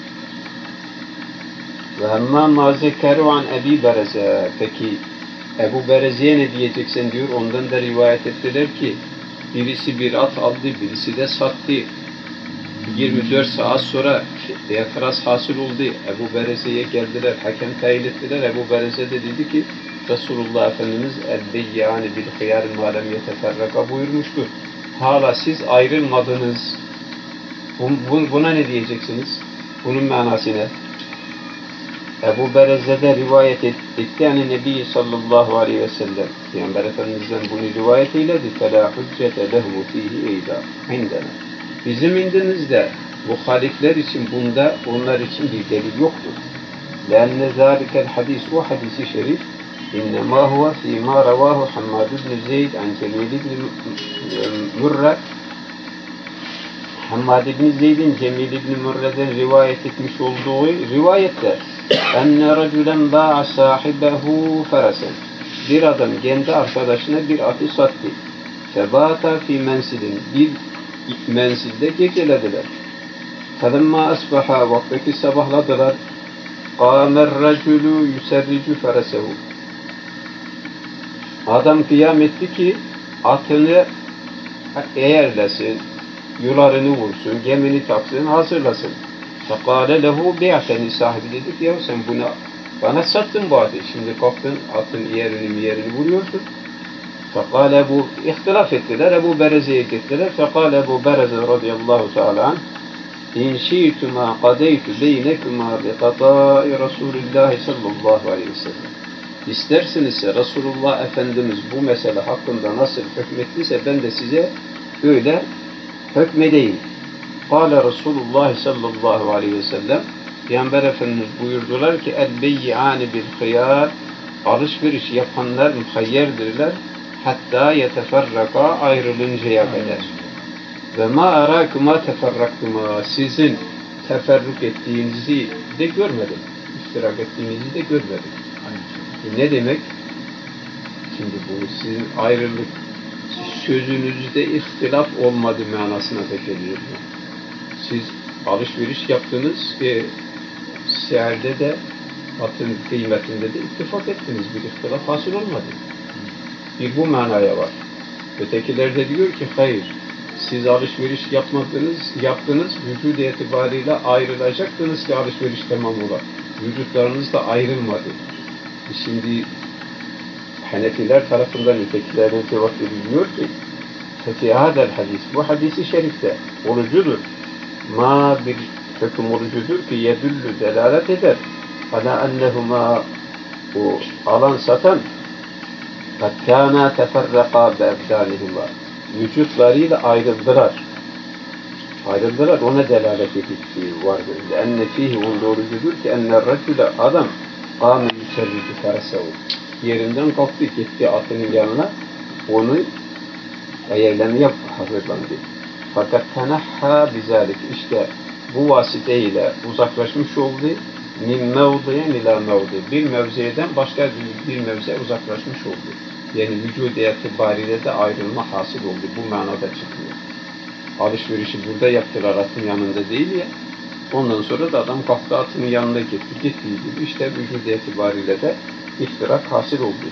Ve hemmâ mâ zekeru an Ebi Bereze. Peki Ebu Bereze'ye ne diyeceksin diyor. Ondan da rivayet ettiler ki birisi bir at aldı, birisi de sattı. 24 saat sonra itiraz hasıl oldu. Ebu Bereze'ye geldiler, hakem tayin ettiler. Ebu Bereze de dedi ki Resulullah Efendimiz el-beyyâne bil hıyâri mâ lem yeteferraka buyurmuştur. Hala siz ayrılmadınız. Buna ne diyeceksiniz? Bunun manası ne? Ebu Bereze'de rivayet etti. Yani Nebi sallallahu aleyhi ve sellem Peygamber Efendimiz'den bunu rivayet eyledi. فَلَا حُجَّةَ لَهُمُ ف۪يهِ اَيْدًا عِنْدَنَا. Bizim indimizde muhalifler için bunda onlar için bir delil yoktur. لَاَنَّ ذَٰلِكَ الْحَدِيث o hadisi şerif اِنَّمَا هُوَ ف۪ي مَا رَوَاهُ حَمَّادُ بْنِ زَيْدْ عَنْ جَمِيلِ بْنِ مُرَّةٍ Hammad ibn Zeyd'in Cemil ibn Murre'den rivayet etmiş olduğu rivayette enne raculen ba'a sahibehu ferasen. Bir adam kendi arkadaşına bir atı sattı. Febata fi mensilin. Bir mensilde gecelediler. Felemma asbaha vaktaki sabahladılar. Kâmer raculu yuserricu feresehu. Adam kıyam etti ki atını eğerlesin, yularını vursun, gemini taksın, hazırlasın. Fekâle lehu bi'ateni sahibi dedi ki ya sen bunu bana sattın bu atı. Şimdi kalktın atın yerini vuruyorsun. Fekâle bu ihtilaf ettiler. Ebu Bereze'ye gittiler. Fekâle Ebu Bereze radıyallahu teâlâ anh İn şi'tuma kadeytu beynekuma bi kadâi Resulillahi sallallahu aleyhi ve sellem. İstersinizse Resulullah Efendimiz bu mesele hakkında nasıl hükmettiyse ben de size öyle hükmedeyim. Kâle Resulullah sallallahu aleyhi ve sellem Peygamber Efendimiz buyurdular ki el-beyyâne bil hıyâr alışveriş yapanlar muhayyerdirler hatta yeteferraka ayrılıncaya kadar. Ve ma arâkuma teferraktuma sizin teferruk ettiğinizi de görmedim. İftirak ettiğinizi de görmedim. Ne demek? Şimdi bu sizin ayrılık sözünüzde ihtilaf olmadı manasına da geliyor. Siz alışveriş yaptınız ve seerde de atın kıymetinde de ittifak ettiniz. Bir ihtilaf hasıl olmadı. Bir bu manaya var. Ötekiler de diyor ki hayır. Siz alışveriş yaptınız, vücut itibariyle ayrılacaktınız ki alışveriş tamam ola. Vücutlarınız da ayrılmadı. Şimdi Hanefiler tarafından ötekilerine cevap veriliyor ki فَفِي هَذَا الْحَدِيثِ bu hadisi şerifte olucudur. Ma bir hüküm olucudur ki yedüllü delalet eder. Ala ennehuma o alan satan قَدْ كَانَا تَفَرَّقَا بَاَبْدَانِهِمَا vücutlarıyla ayrıldılar. Ayrıldılar, ona delalet edildiği vardır. لَاَنَّ ف۪يهِ onun doğrucudur ki اَنَّ الرَّجُلَ adam قَامَ يُسَرِّجُ فَرَسَهُ yerinden kalktı, gitti atının yanına, onu eğerlemeye hazırlandı. Fakat tenahha bizalik işte bu vasıteyle uzaklaşmış oldu. Min mevdiyen ila mevdi. Bir mevziyeden başka bir mevziye uzaklaşmış oldu. Yani vücudu itibariyle de ayrılma hasıl oldu. Bu manada çıkıyor. Alışverişi burada yaptılar atın yanında değil ya. Ondan sonra da adam kalktı atının yanına gitti. Gittiği gibi işte vücudu itibariyle de iftirak hasıl oldu.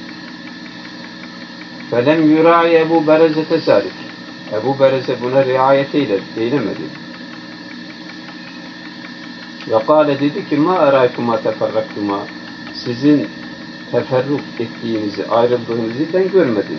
فَلَمْ يُرَعِيَ Ebu Bereze tezalik. Ebu Bereze buna riayet eylemedi. Ve kâle dedi ki مَا اَرَيْكُمَا تَفَرَّقْتُمَا sizin teferruk ettiğinizi, ayrıldığınızı ben görmedim.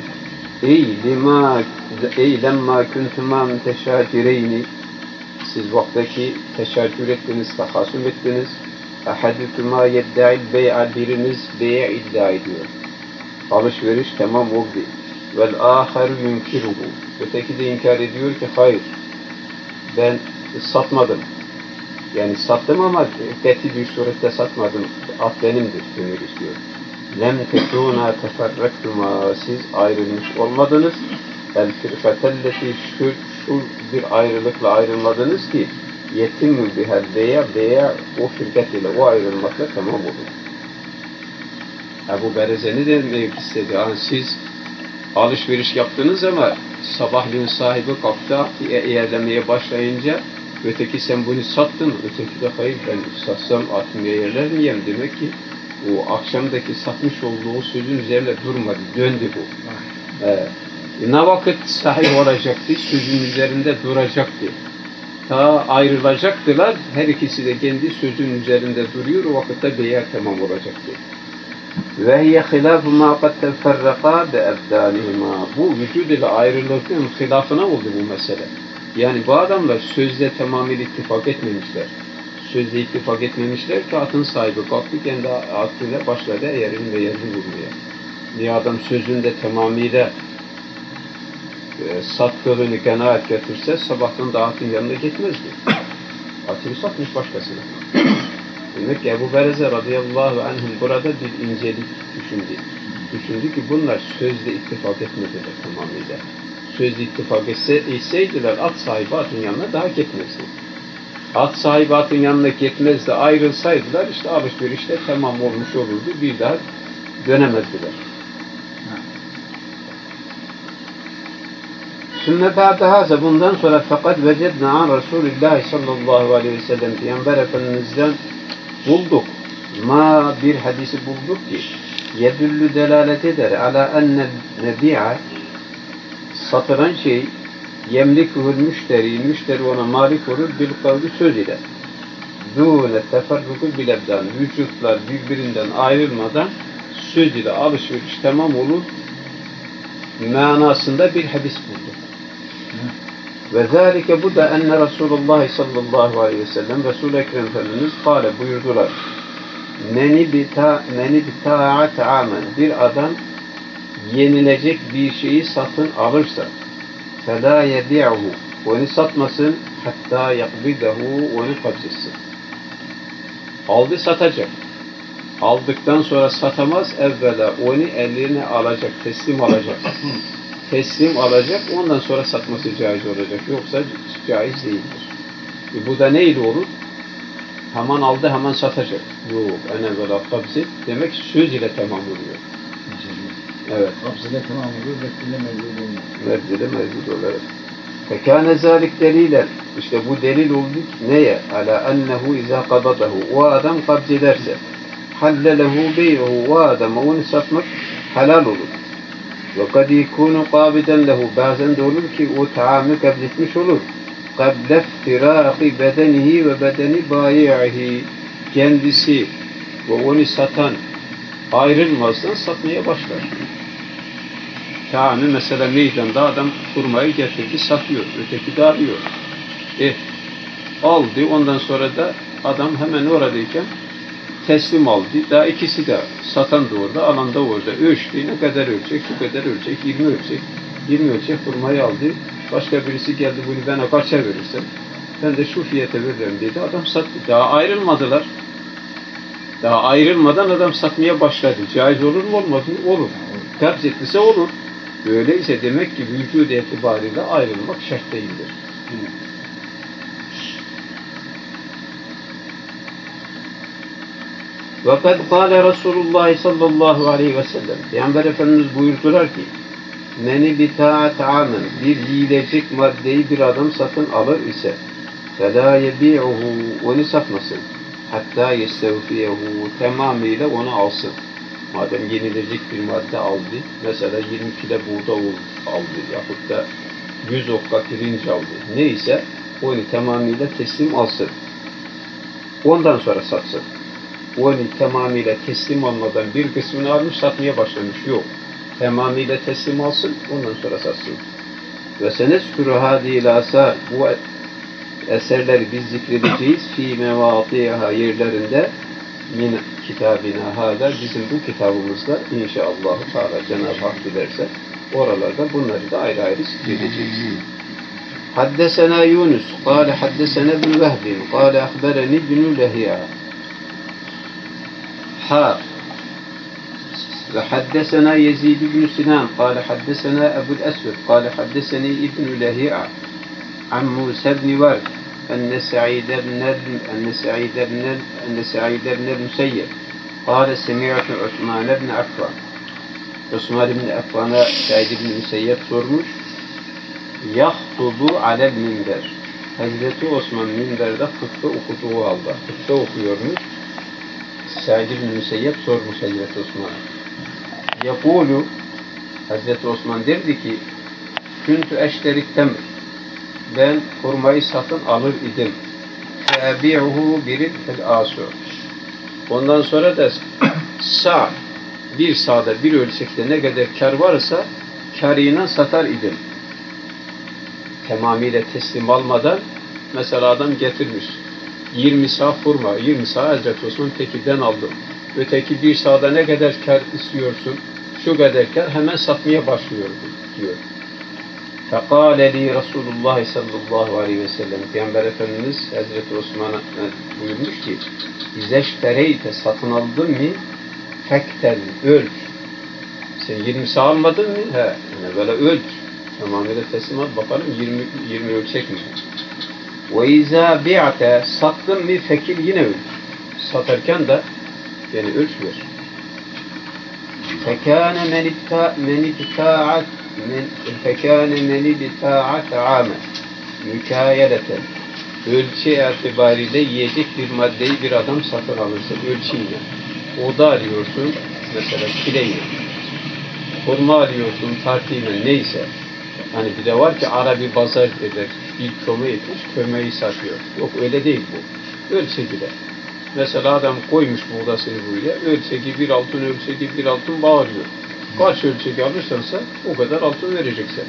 Ey lemma kuntumâ müteşâcireyni siz vaktaki teşaccür ettiniz, tahasüm ettiniz. Ahadükümâ yedda'il bey'a biriniz bey'e iddia ediyor. Alışveriş tamam oldu. Vel âheru yunkiruhu. Öteki de inkar ediyor ki hayır. Ben satmadım. Yani sattım ama kati bir surette satmadım. At benimdir demek istiyor. Lem tekûnâ teferrektuma siz ayrılmış olmadınız. El firkatelleti şu bir ayrılıkla ayrılmadınız ki yetimü bihel beya o firkat ile o ayrılmakla tamam olur. Ebu Bereze ne demek istedi? Yani siz alışveriş yaptınız ama sabahleyin sahibi kalktı eğerlemeye başlayınca öteki sen bunu sattın, öteki de hayır ben satsam atımı eğerler miyim? Demek ki o akşamdaki satmış olduğu sözün üzerine durmadı, döndü bu. Ne vakit sahip olacaktı, sözün üzerinde duracaktı. Ta ayrılacaktılar, her ikisi de kendi sözün üzerinde duruyor, o vakitte beya tamam olacaktı. Ve hiye hilâfu mâ kad teferraqâ be'ebdânihimâ. Bu vücud ile ayrılırken hilafına oldu bu mesele. Yani bu adamlar sözde tamamıyla ittifak etmemişler. Sözde ittifak etmemişler ki atın sahibi kalktı kendi atıyla başladı yerini ve yerini vurmaya. Niye adam sözünde tamamıyla sattığını kanaat getirse sabahtan da atın yanına gitmezdi. Atını satmış başkasına. Demek ki Ebu Bereze radıyallahu anhum burada bir incelik düşündü. Düşündü ki bunlar sözde ittifak etmediler tamamıyla. Sözde ittifak etseydiler at sahibi atın yanına daha gitmezdi. At sahibi atın yanına gitmezdi, ayrılsaydılar işte alışverişte tamam olmuş olurdu, bir daha dönemezdiler. Sümme ba'de haza bundan sonra fakat vecedna an Resulullah sallallahu aleyhi ve sellem Peygamber Efendimiz'den bulduk. Ma bir hadisi bulduk ki yedüllü delalet eder ala ennel nebi'a satılan şey yemlikuhul müşteri ona malik olur bil kavli söz ile dûne teferruku bilebdan vücutlar birbirinden ayrılmadan söz ile alışveriş tamam olur manasında bir hadis bulduk. Ve zâlike bu da enne Resulullah sallallahu aleyhi ve sellem Resul-i Ekrem Efendimiz kâle buyurdular. Meni bitâ'a ta'amen bir adam yenilecek bir şeyi satın alırsa فَلَا يَبِعُهُ onu satmasın hatta yakbidahu onu kabzetsin. Aldı satacak. Aldıktan sonra satamaz evvela onu eline alacak, teslim alacak. Teslim alacak, ondan sonra satması caiz olacak. Yoksa caiz değildir. Bu da neyle olur? Hemen aldı, hemen satacak. Yok, en evvela kabzet. Demek söz ile tamam oluyor. Evet. Kapsıda tamam olur, bekle mevcut olmaz. Mevcide mevcut olarak. Fekâne zâlik delilen. İşte bu delil oldu ki neye? Ala ennehu izâ kabadahu. O adam kabz ederse. Hallelehu bey'uhu. O adama onu satmak helal olur. Ve kad yekûnu kabiden lehu. Bazen de olur ki o taamı kabz etmiş olur. Kable iftirâki bedenihi ve bedeni bâyi'ihi. Kendisi ve onu satan ayrılmazdan satmaya başlar. Taamı mesela meydanda adam hurmayı getirdi, satıyor. Öteki de alıyor. Aldı. Ondan sonra da adam hemen oradayken teslim aldı. Daha ikisi de satan da orada, alan da orada. Ölçtü. Ne kadar ölçecek? Şu kadar ölçecek. 20 ölçecek. 20 ölçecek hurmayı aldı. Başka birisi geldi bunu bana kaça verirsen ben de şu fiyata veririm dedi. Adam sattı. Daha ayrılmadılar. Daha ayrılmadan adam satmaya başladı. Caiz olur mu olmaz mı? Olur. Kabz etmişse olur. Öyleyse demek ki vücud itibariyle ayrılmak şart değildir. Fakat kâle Resulullah sallallahu aleyhi ve sellem. Peygamber Efendimiz buyurdular ki meni bitâ'a ta'amen bir yiyilecek maddeyi bir adam satın alır ise فَلَا يَبِيعُهُ onu satmasın. Hatta yestevfiyehu tamamıyla onu alsın. Madem yenilecek bir madde aldı, mesela 20 kilo buğday aldı yahut da 100 okka pirinç aldı. Neyse onu tamamıyla teslim alsın. Ondan sonra satsın. Onu tamamıyla teslim almadan bir kısmını almış satmaya başlamış. Yok. Tamamıyla teslim alsın, ondan sonra satsın. Ve seneskuru hâdîl âsâr bu eserleri biz zikredeceğiz fi mevâtiha yerlerinde min kitabina hâdâ bizim bu kitabımızda inşallah Teala Cenab-ı Hak dilerse oralarda bunları da ayrı ayrı zikredeceğiz. Haddesena Yunus kâle haddesena ibn Vehbin kâle ahbereni ibn Lehiya ve haddesena Yezid ibn Sinan kâle haddesena Ebu'l Esved kâle haddeseni ibn Lehiya an Musa ibn Vard أن سعيد بن المسيب قال سمعت عثمان بن عفان Osman ibn Affan'a Said ibn Müseyyep sormuş. Yahtubu alel minber. Hazreti Osman minberde hutbe okuduğu halde. Hutbe okuyormuş. Said ibn Müseyyep sormuş Hazreti Osman'a. Yakulu Hazreti Osman derdi ki Küntü eşterik temr. Ben hurmayı satın alır idim. Febi'uhu biril asur. Ondan sonra da sağ bir sağda bir ölçekte ne kadar kar varsa karıyla satar idim. Tamamıyla teslim almadan mesela adam getirmiş 20 sağ hurma, 20 sağ Hazreti Osman tekiden aldım. Öteki bir sağda ne kadar kar istiyorsun? Şu kadar kar hemen satmaya başlıyordu diyor. Fekâle li Resulullah sallallahu aleyhi ve sellem Peygamber Efendimiz Hazreti Osman'a buyurmuş ki İzeştereyte satın aldın mı? Fekten ölç. Sen 20 sağ almadın mı? He. Yani böyle ölç. Tamamıyla teslim al bakalım 20 ölçek mi? Ve izâ bi'ate sattın mı? Fekil yine ölç. Satarken de yani ölç ver. Fekâne men ibtâ'at âmen mükâyeleten ölçü itibariyle yiyecek bir maddeyi bir adam satın alırsa ölçüyle. Oda alıyorsun mesela kileyle. Hurma alıyorsun tartıyla neyse. Hani bir de var ki Arabi pazar eder. Bir köme etmiş kömeyi satıyor. Yok öyle değil bu. Ölçekide. Mesela adam koymuş buğdasını buraya. Ölçeki bir altın, ölçeki bir altın bağırıyor. Kaç ölçeki alırsansa o kadar altın vereceksin.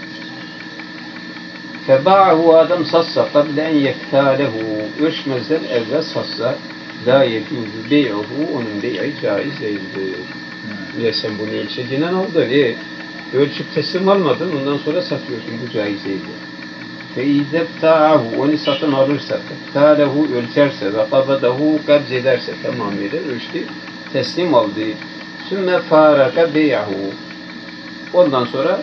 Febâ'hu adam satsa kable en yeftâlehu ölçmezden evvel satsa la yecûzü bey'uhu onun bey'i caiz değildir. Niye sen bunu ölçecinden aldın? Ölçüp teslim almadın ondan sonra satıyorsun. Bu caiz değildir. Fe izebtâ'ahu onu satın alırsa fektâlehu ölçerse ve kabadahu kabz ederse tamamıyla ölçtü teslim aldı. Sümme fâraka bey'ahu ondan sonra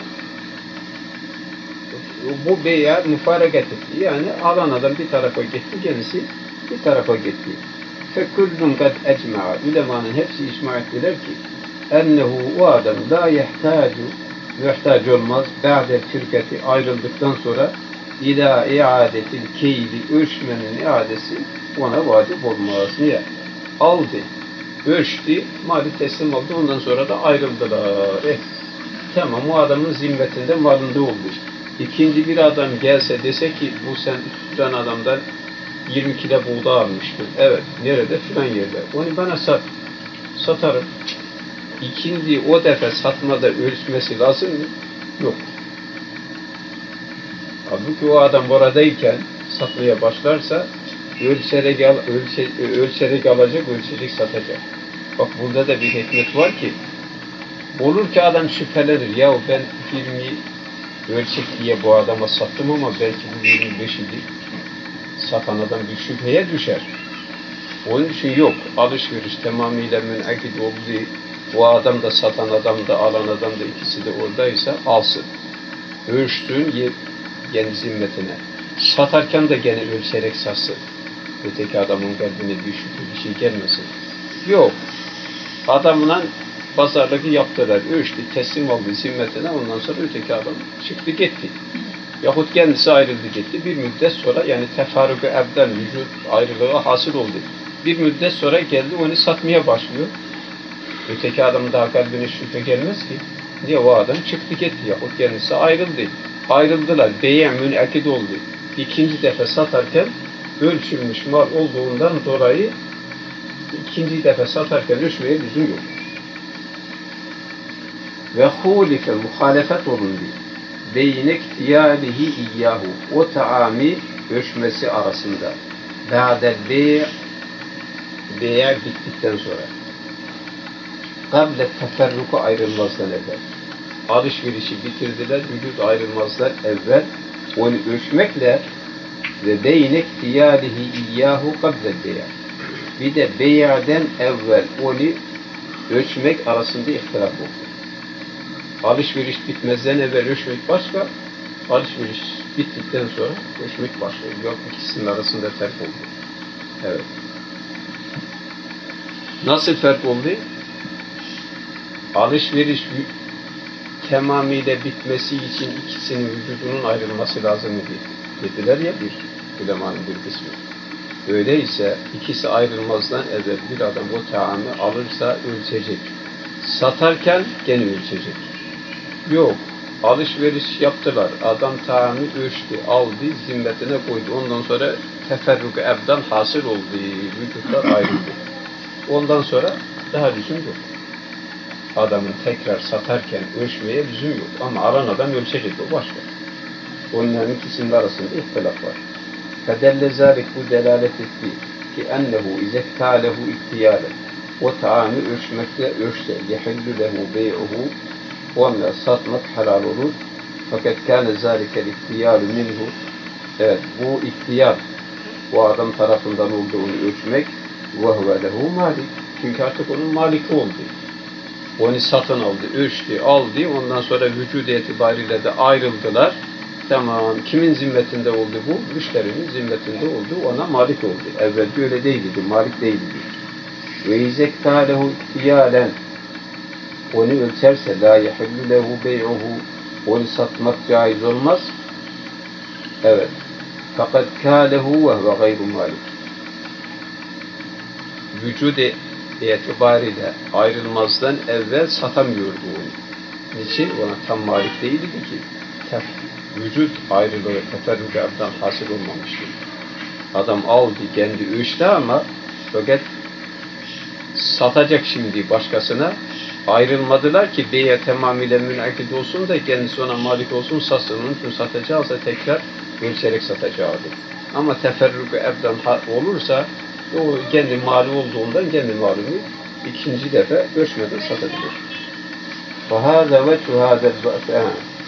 bu bey'a müfarakat etti. Yani alan adam bir tarafa gitti, kendisi bir tarafa gitti. Fekullun kad ecma'a. Ulemanın hepsi icma ettiler ki ennehu o adam la muhtaç olmaz ba'de firkati ayrıldıktan sonra ila iadetil keyli ölçmenin iadesi ona vacip olmaz. Niye? Aldı, ölçtü, mali teslim oldu, ondan sonra da ayrıldılar. Tamam, o adamın zimmetinde malında oldu. İkinci bir adam gelse dese ki bu sen tutan adamdan 20 kilo buğday almıştın. Evet, nerede? Filan yerde. Onu bana sat. Satarım. İkinci o defa satmada ölçmesi lazım mı? Yok. Halbuki o adam oradayken satmaya başlarsa ölçerek alacak, ölçecek satacak. Bak burada da bir hikmet var ki olur ki adam şüphelenir. Ya ben 20 ölçek diye bu adama sattım ama belki bu 25 idi. Satan adam bir şüpheye düşer. Onun için yok. Alışveriş tamamıyla münakid olduğu, o adam da satan adam da alan adam da ikisi de oradaysa alsın. Ölçtüğün kendi zimmetine. Satarken de gene ölçerek satsın. Öteki adamın kalbine bir şüphe bir şey gelmesin. Yok. Adamla pazarlığı yaptılar. Ölçtü, teslim oldu zimmetine. Ondan sonra öteki adam çıktı gitti. Yahut kendisi ayrıldı gitti. Bir müddet sonra yani tefarruk-u ebden vücut ayrılığı hasıl oldu. Bir müddet sonra geldi onu satmaya başlıyor. Öteki adamın daha kalbine şüphe gelmez ki. Niye o adam çıktı gitti yahut kendisi ayrıldı. Ayrıldılar. Bey' münakid oldu. İkinci defa satarken ölçülmüş mal olduğundan dolayı ikinci defa satarken ölçmeye lüzum yok. Ve hulife muhalefet olundu. Beyne ihtiyalihi iyyahu. O taami ölçmesi arasında. Ba'del bey'e bittikten sonra. Kable teferruku ayrılmazdan evvel. Alışverişi bitirdiler, vücut ayrılmazlar evvel. Onu ölçmekle ve beyne ihtiyalihi iyyahu kable bey'e. Bir de bey'den evvel onu ölçmek arasında ihtilaf oldu. Alışveriş bitmezden evvel ölçmek başka, alışveriş bittikten sonra ölçmek başka. Yok, ikisinin arasında fark oldu. Evet. Nasıl fark oldu? Alışveriş tamamıyla bitmesi için ikisinin vücudunun ayrılması lazım dediler ya bir ulemanın bir kısmı. Öyleyse ikisi ayrılmazdan evvel bir adam o taamı alırsa ölçecek. Satarken gene ölçecek. Yok. Alışveriş yaptılar. Adam taamı ölçtü, aldı, zimmetine koydu. Ondan sonra teferruk ebdan hasıl oldu. Vücutlar ayrıldı. Ondan sonra daha lüzum yok. Adamın tekrar satarken ölçmeye lüzum yok. Ama alan adam ölçecek, o başka. Onların ikisinin arasında ihtilaf var. Fedelle zâlik bu delalet etti ki ennehu izektâlehu ihtiyâle. O taamı ölçmekle ölçse yehillü lehu bey'uhu, onunla satmak helal olur. Fakat kâne zâlikel ihtiyâlu minhu. Evet, bu ihtiyar o adam tarafından olduğunu ölçmek ve huve lehu malik. Çünkü artık onun maliki oldu. Onu satın aldı, ölçtü, aldı. Ondan sonra vücudu itibariyle de ayrıldılar. Tamam. Kimin zimmetinde oldu bu? Müşterinin zimmetinde oldu. Ona malik oldu. Evvelki öyle değildi. Malik değildi. Ve izektâlehu ihtiyâlen. Onu ölçerse la yehillü lehu bey'uhu. Onu satmak caiz olmaz. Evet. Fakat kâlehu ve huve gayru malik. Vücudu itibariyle ayrılmazdan evvel satamıyordu onu. Niçin? Ona tam malik değildi ki. Vücut ayrılığı teferrügattan hasıl olmamıştır. Adam aldı, kendi ölçtü ama fakat satacak şimdi başkasına. Ayrılmadılar ki beye tamamıyla münakid olsun da kendisi ona malik olsun, satsın. Onun için satacağızsa tekrar ölçerek satacağı. Ama teferrüg-ü ebdan olursa o kendi mali olduğundan kendi malını ikinci defa ölçmeden satabilir. فَهَذَا وَجْهُ هَذَا الْبَأْسَ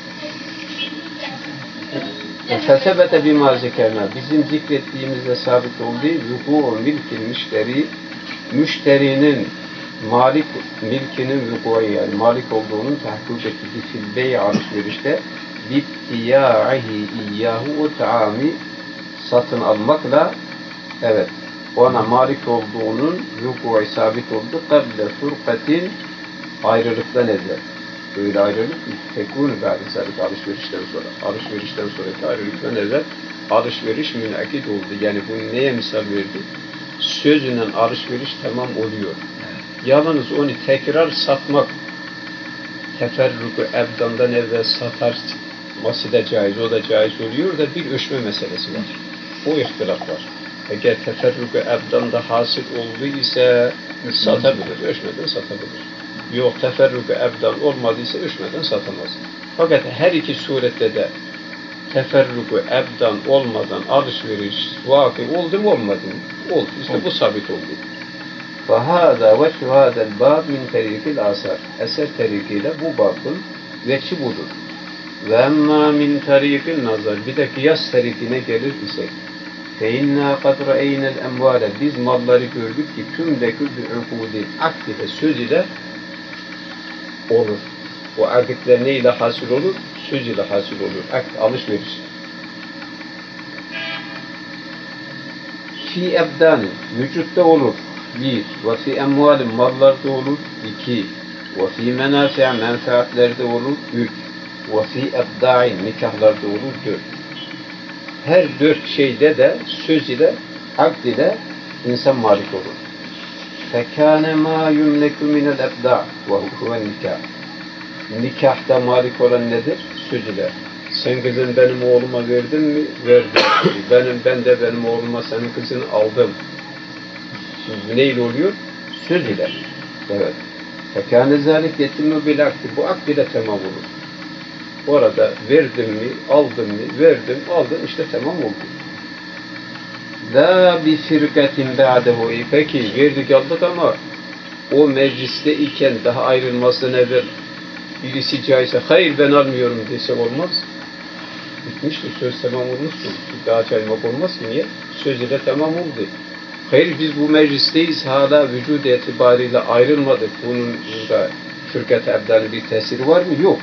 Fesebete bima zekerna. Bizim zikrettiğimizde sabit olduğu vuku milkin müşterinin malik milkinin vuku'u yani malik olduğunun tahkik ettiği fil bey' alışverişte bittiya'ihi iyyahu o taami satın almakla evet ona malik olduğunun vuku'u sabit oldu. Kable furkatin ayrılıktan evvel. Böyle ayrılık tekûnü ba'de zâlik alışverişten sonra. Alışverişten sonraki ayrılıktan evvel alışveriş münakit oldu. Yani bu neye misal verdi? Sözüyle alışveriş tamam oluyor. Yalnız onu tekrar satmak, teferruku ebdandan evvel satarması da caiz, o da caiz oluyor da bir ölçme meselesi var. O ihtilaf var. Eğer teferruku ebdanda hasıl oldu ise satabilir, ölçmeden satabilir. Yok, teferruku ebdan olmadıysa ölçmeden satamaz. Fakat her iki surette de teferruku ebdan olmadan alışveriş vakı oldu mu olmadı mı? Oldu. İşte bu sabit oldu. فَهَذَا وَجْهُ هَذَا الْبَابِ مِنْ تَرِيكِ الْآثَارِ Eser terikiyle bu babın veçi budur. وَاَمَّا مِنْ تَرِيكِ النَّظَرِ Bir de kıyas terikine gelir isek فَاِنَّا قَدْ رَأَيْنَا الْاَمْوَالَ Biz malları gördük ki tümlekü bi'ukûdِ akd ile söz ile olur. O akdler ne ile hasıl olur? Söz ile hasıl olur. Akd, alışveriş. Fi ebdânin, vücutta olur. 1. Ve fi emvalin, mallarda olur. 2. Ve fi menâfi'a, menfaatlerde olur. 3. Ve fi ebdâin, nikahlarda olur. 4. Her 4 şeyde de söz ile, akd ile insan malik olur. فَكَانَ مَا يُمْلَكُ مِنَ الْاَبْدَعِ وَهُوَ nikah. Nikahta malik olan nedir? Söz ile. Sen kızın benim oğluma verdin mi? Verdim. Ben de benim oğluma senin kızını aldım. Şimdi neyle oluyor? Söz ile. Evet. فَكَانَ ذَٰلِكْ يَتِمُّ بِالْاَقْدِ Bu akd ile tamam olur. Orada verdim mi, aldım mı, verdim, aldım, işte tamam oldu. لَا بِفِرْقَةٍ بَعْدَهُ Peki verdik aldık ama o mecliste iken daha ayrılmasından evvel birisi caizse hayır ben almıyorum dese olmaz. Bitmiştir, söz tamam olmuştur. Daha caymak olmaz ki niye? Söz ile tamam oldu. Hayır biz bu meclisteyiz hala vücut itibariyle ayrılmadık. Bunun burada fırkat-ı ebdanı bir tesiri var mı? Yok.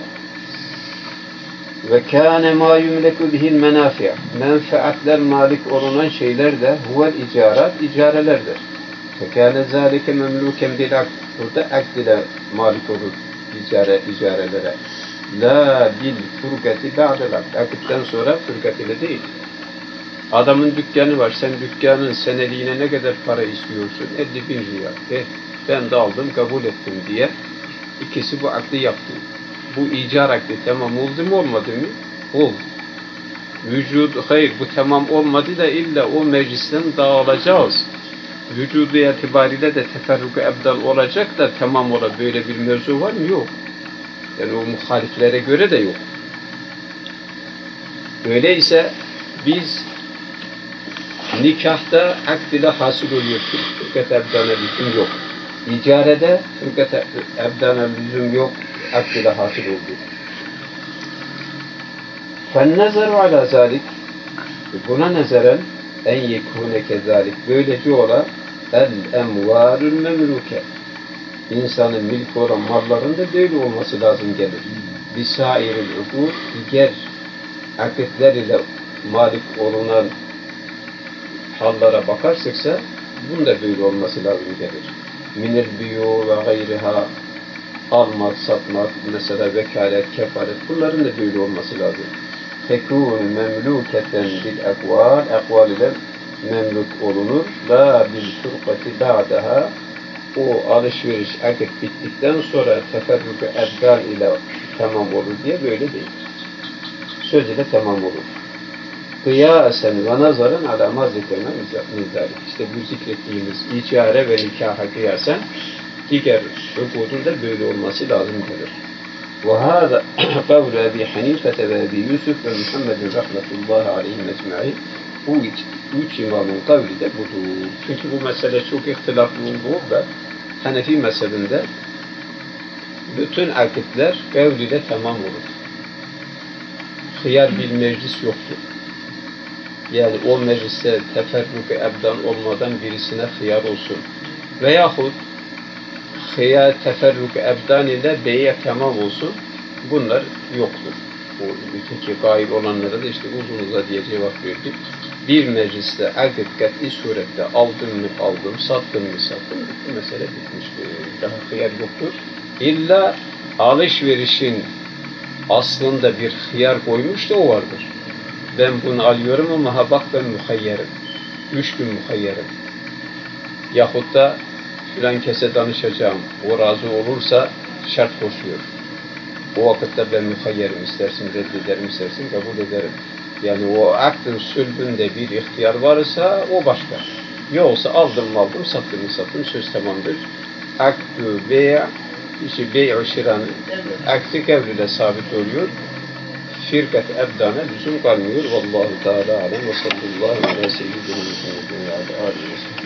Ve kâne mâ yumleku bihil menâfi'a menfaatler malik olunan şeyler de huvel icarat, icarelerdir. Ve kâne zâlike memlûken bil akd burada akd ile malik olur icarelere. La bil furgati ba'del akd akdden sonra fırkat ile değil. Adamın dükkanı var. Sen dükkanın seneliğine ne kadar para istiyorsun? 50.000 riyal. Ben de aldım, kabul ettim diye. İkisi bu akdi yaptı. Bu icar akdi tamam oldu mu olmadı mı? Oldu. Hayır bu tamam olmadı da illa o meclisten dağılacağız. Vücudu itibariyle de teferruku ebdal olacak da tamam ola böyle bir mevzu var mı? Yok. Yani o muhaliflere göre de yok. Öyleyse biz nikahta akd ile hasıl oluyor. Fırkat ebdana lüzum yok. İcarede fırkat ebdana lüzum yok. Akd ile hasıl oldu. فَالنَّزَرُ عَلَى ذَٰلِكِ Buna nezeren en yekûne kezalik. Böylece ola el-emvârül memlûke. İnsanın milk olan malların da böyle olması lazım gelir. Bisairil ukur diğer akitler ile malik olunan hallara bakarsak bunun da böyle olması lazım gelir. Minel biyu ve gayriha almak, satmak, mesela vekalet, kefalet bunların da böyle olması lazım. Tekûn memlûketen bil ekval, ekval ile memluk olunur. La bil furkati ba'daha o alışveriş akit bittikten sonra teferruku ebdal ile tamam olur diye böyle değil. Söz ile tamam olur. Kıyasen ve nazarın alama zikrine mizalik. İşte bu zikrettiğimiz icare ve nikaha kıyasen diğer hukukun da böyle olması lazım gelir. وهذا قول أبي حنيفة وأبي يوسف ومحمد رحمة الله عليهم أجمعين bu üç imamın kavli de budur. Çünkü bu mesele çok ihtilaflı olduğu ve Hanefi mezhebinde bütün akitler kavliyle tamam olur. Hıyar bir meclis yoktur. Yani o mecliste teferruku ebdan olmadan birisine hıyar olsun. Veyahut hıyar teferruku ebdan ile beye tamam olsun. Bunlar yoktur. O öteki gaib olanlara da işte uzun uzadıya cevap verdik. Bir mecliste akit kat'i surette aldım mı aldım, sattım mı sattım, bu mesele bitmiştir. Daha hıyar yoktur. İlla alışverişin aslında bir hıyar koymuş da o vardır. Ben bunu alıyorum ama ha bak ben muhayyerim. 3 gün muhayyerim. Yahut da filan kese danışacağım. O razı olursa şart koşuyor. O vakitte ben muhayyerim, istersin reddederim, istersin kabul ederim. Yani o aklın sülbünde bir ihtiyar varsa o başka. Yoksa aldım sattım söz tamamdır. Akdü veya işte bey-i şiranın aksi kevliyle sabit oluyor. Firkat ebdana lüzum kalmıyor. Vallahu Teala alem ve sallallahu aleyhi ve sellem ve aleyhi ve sellem.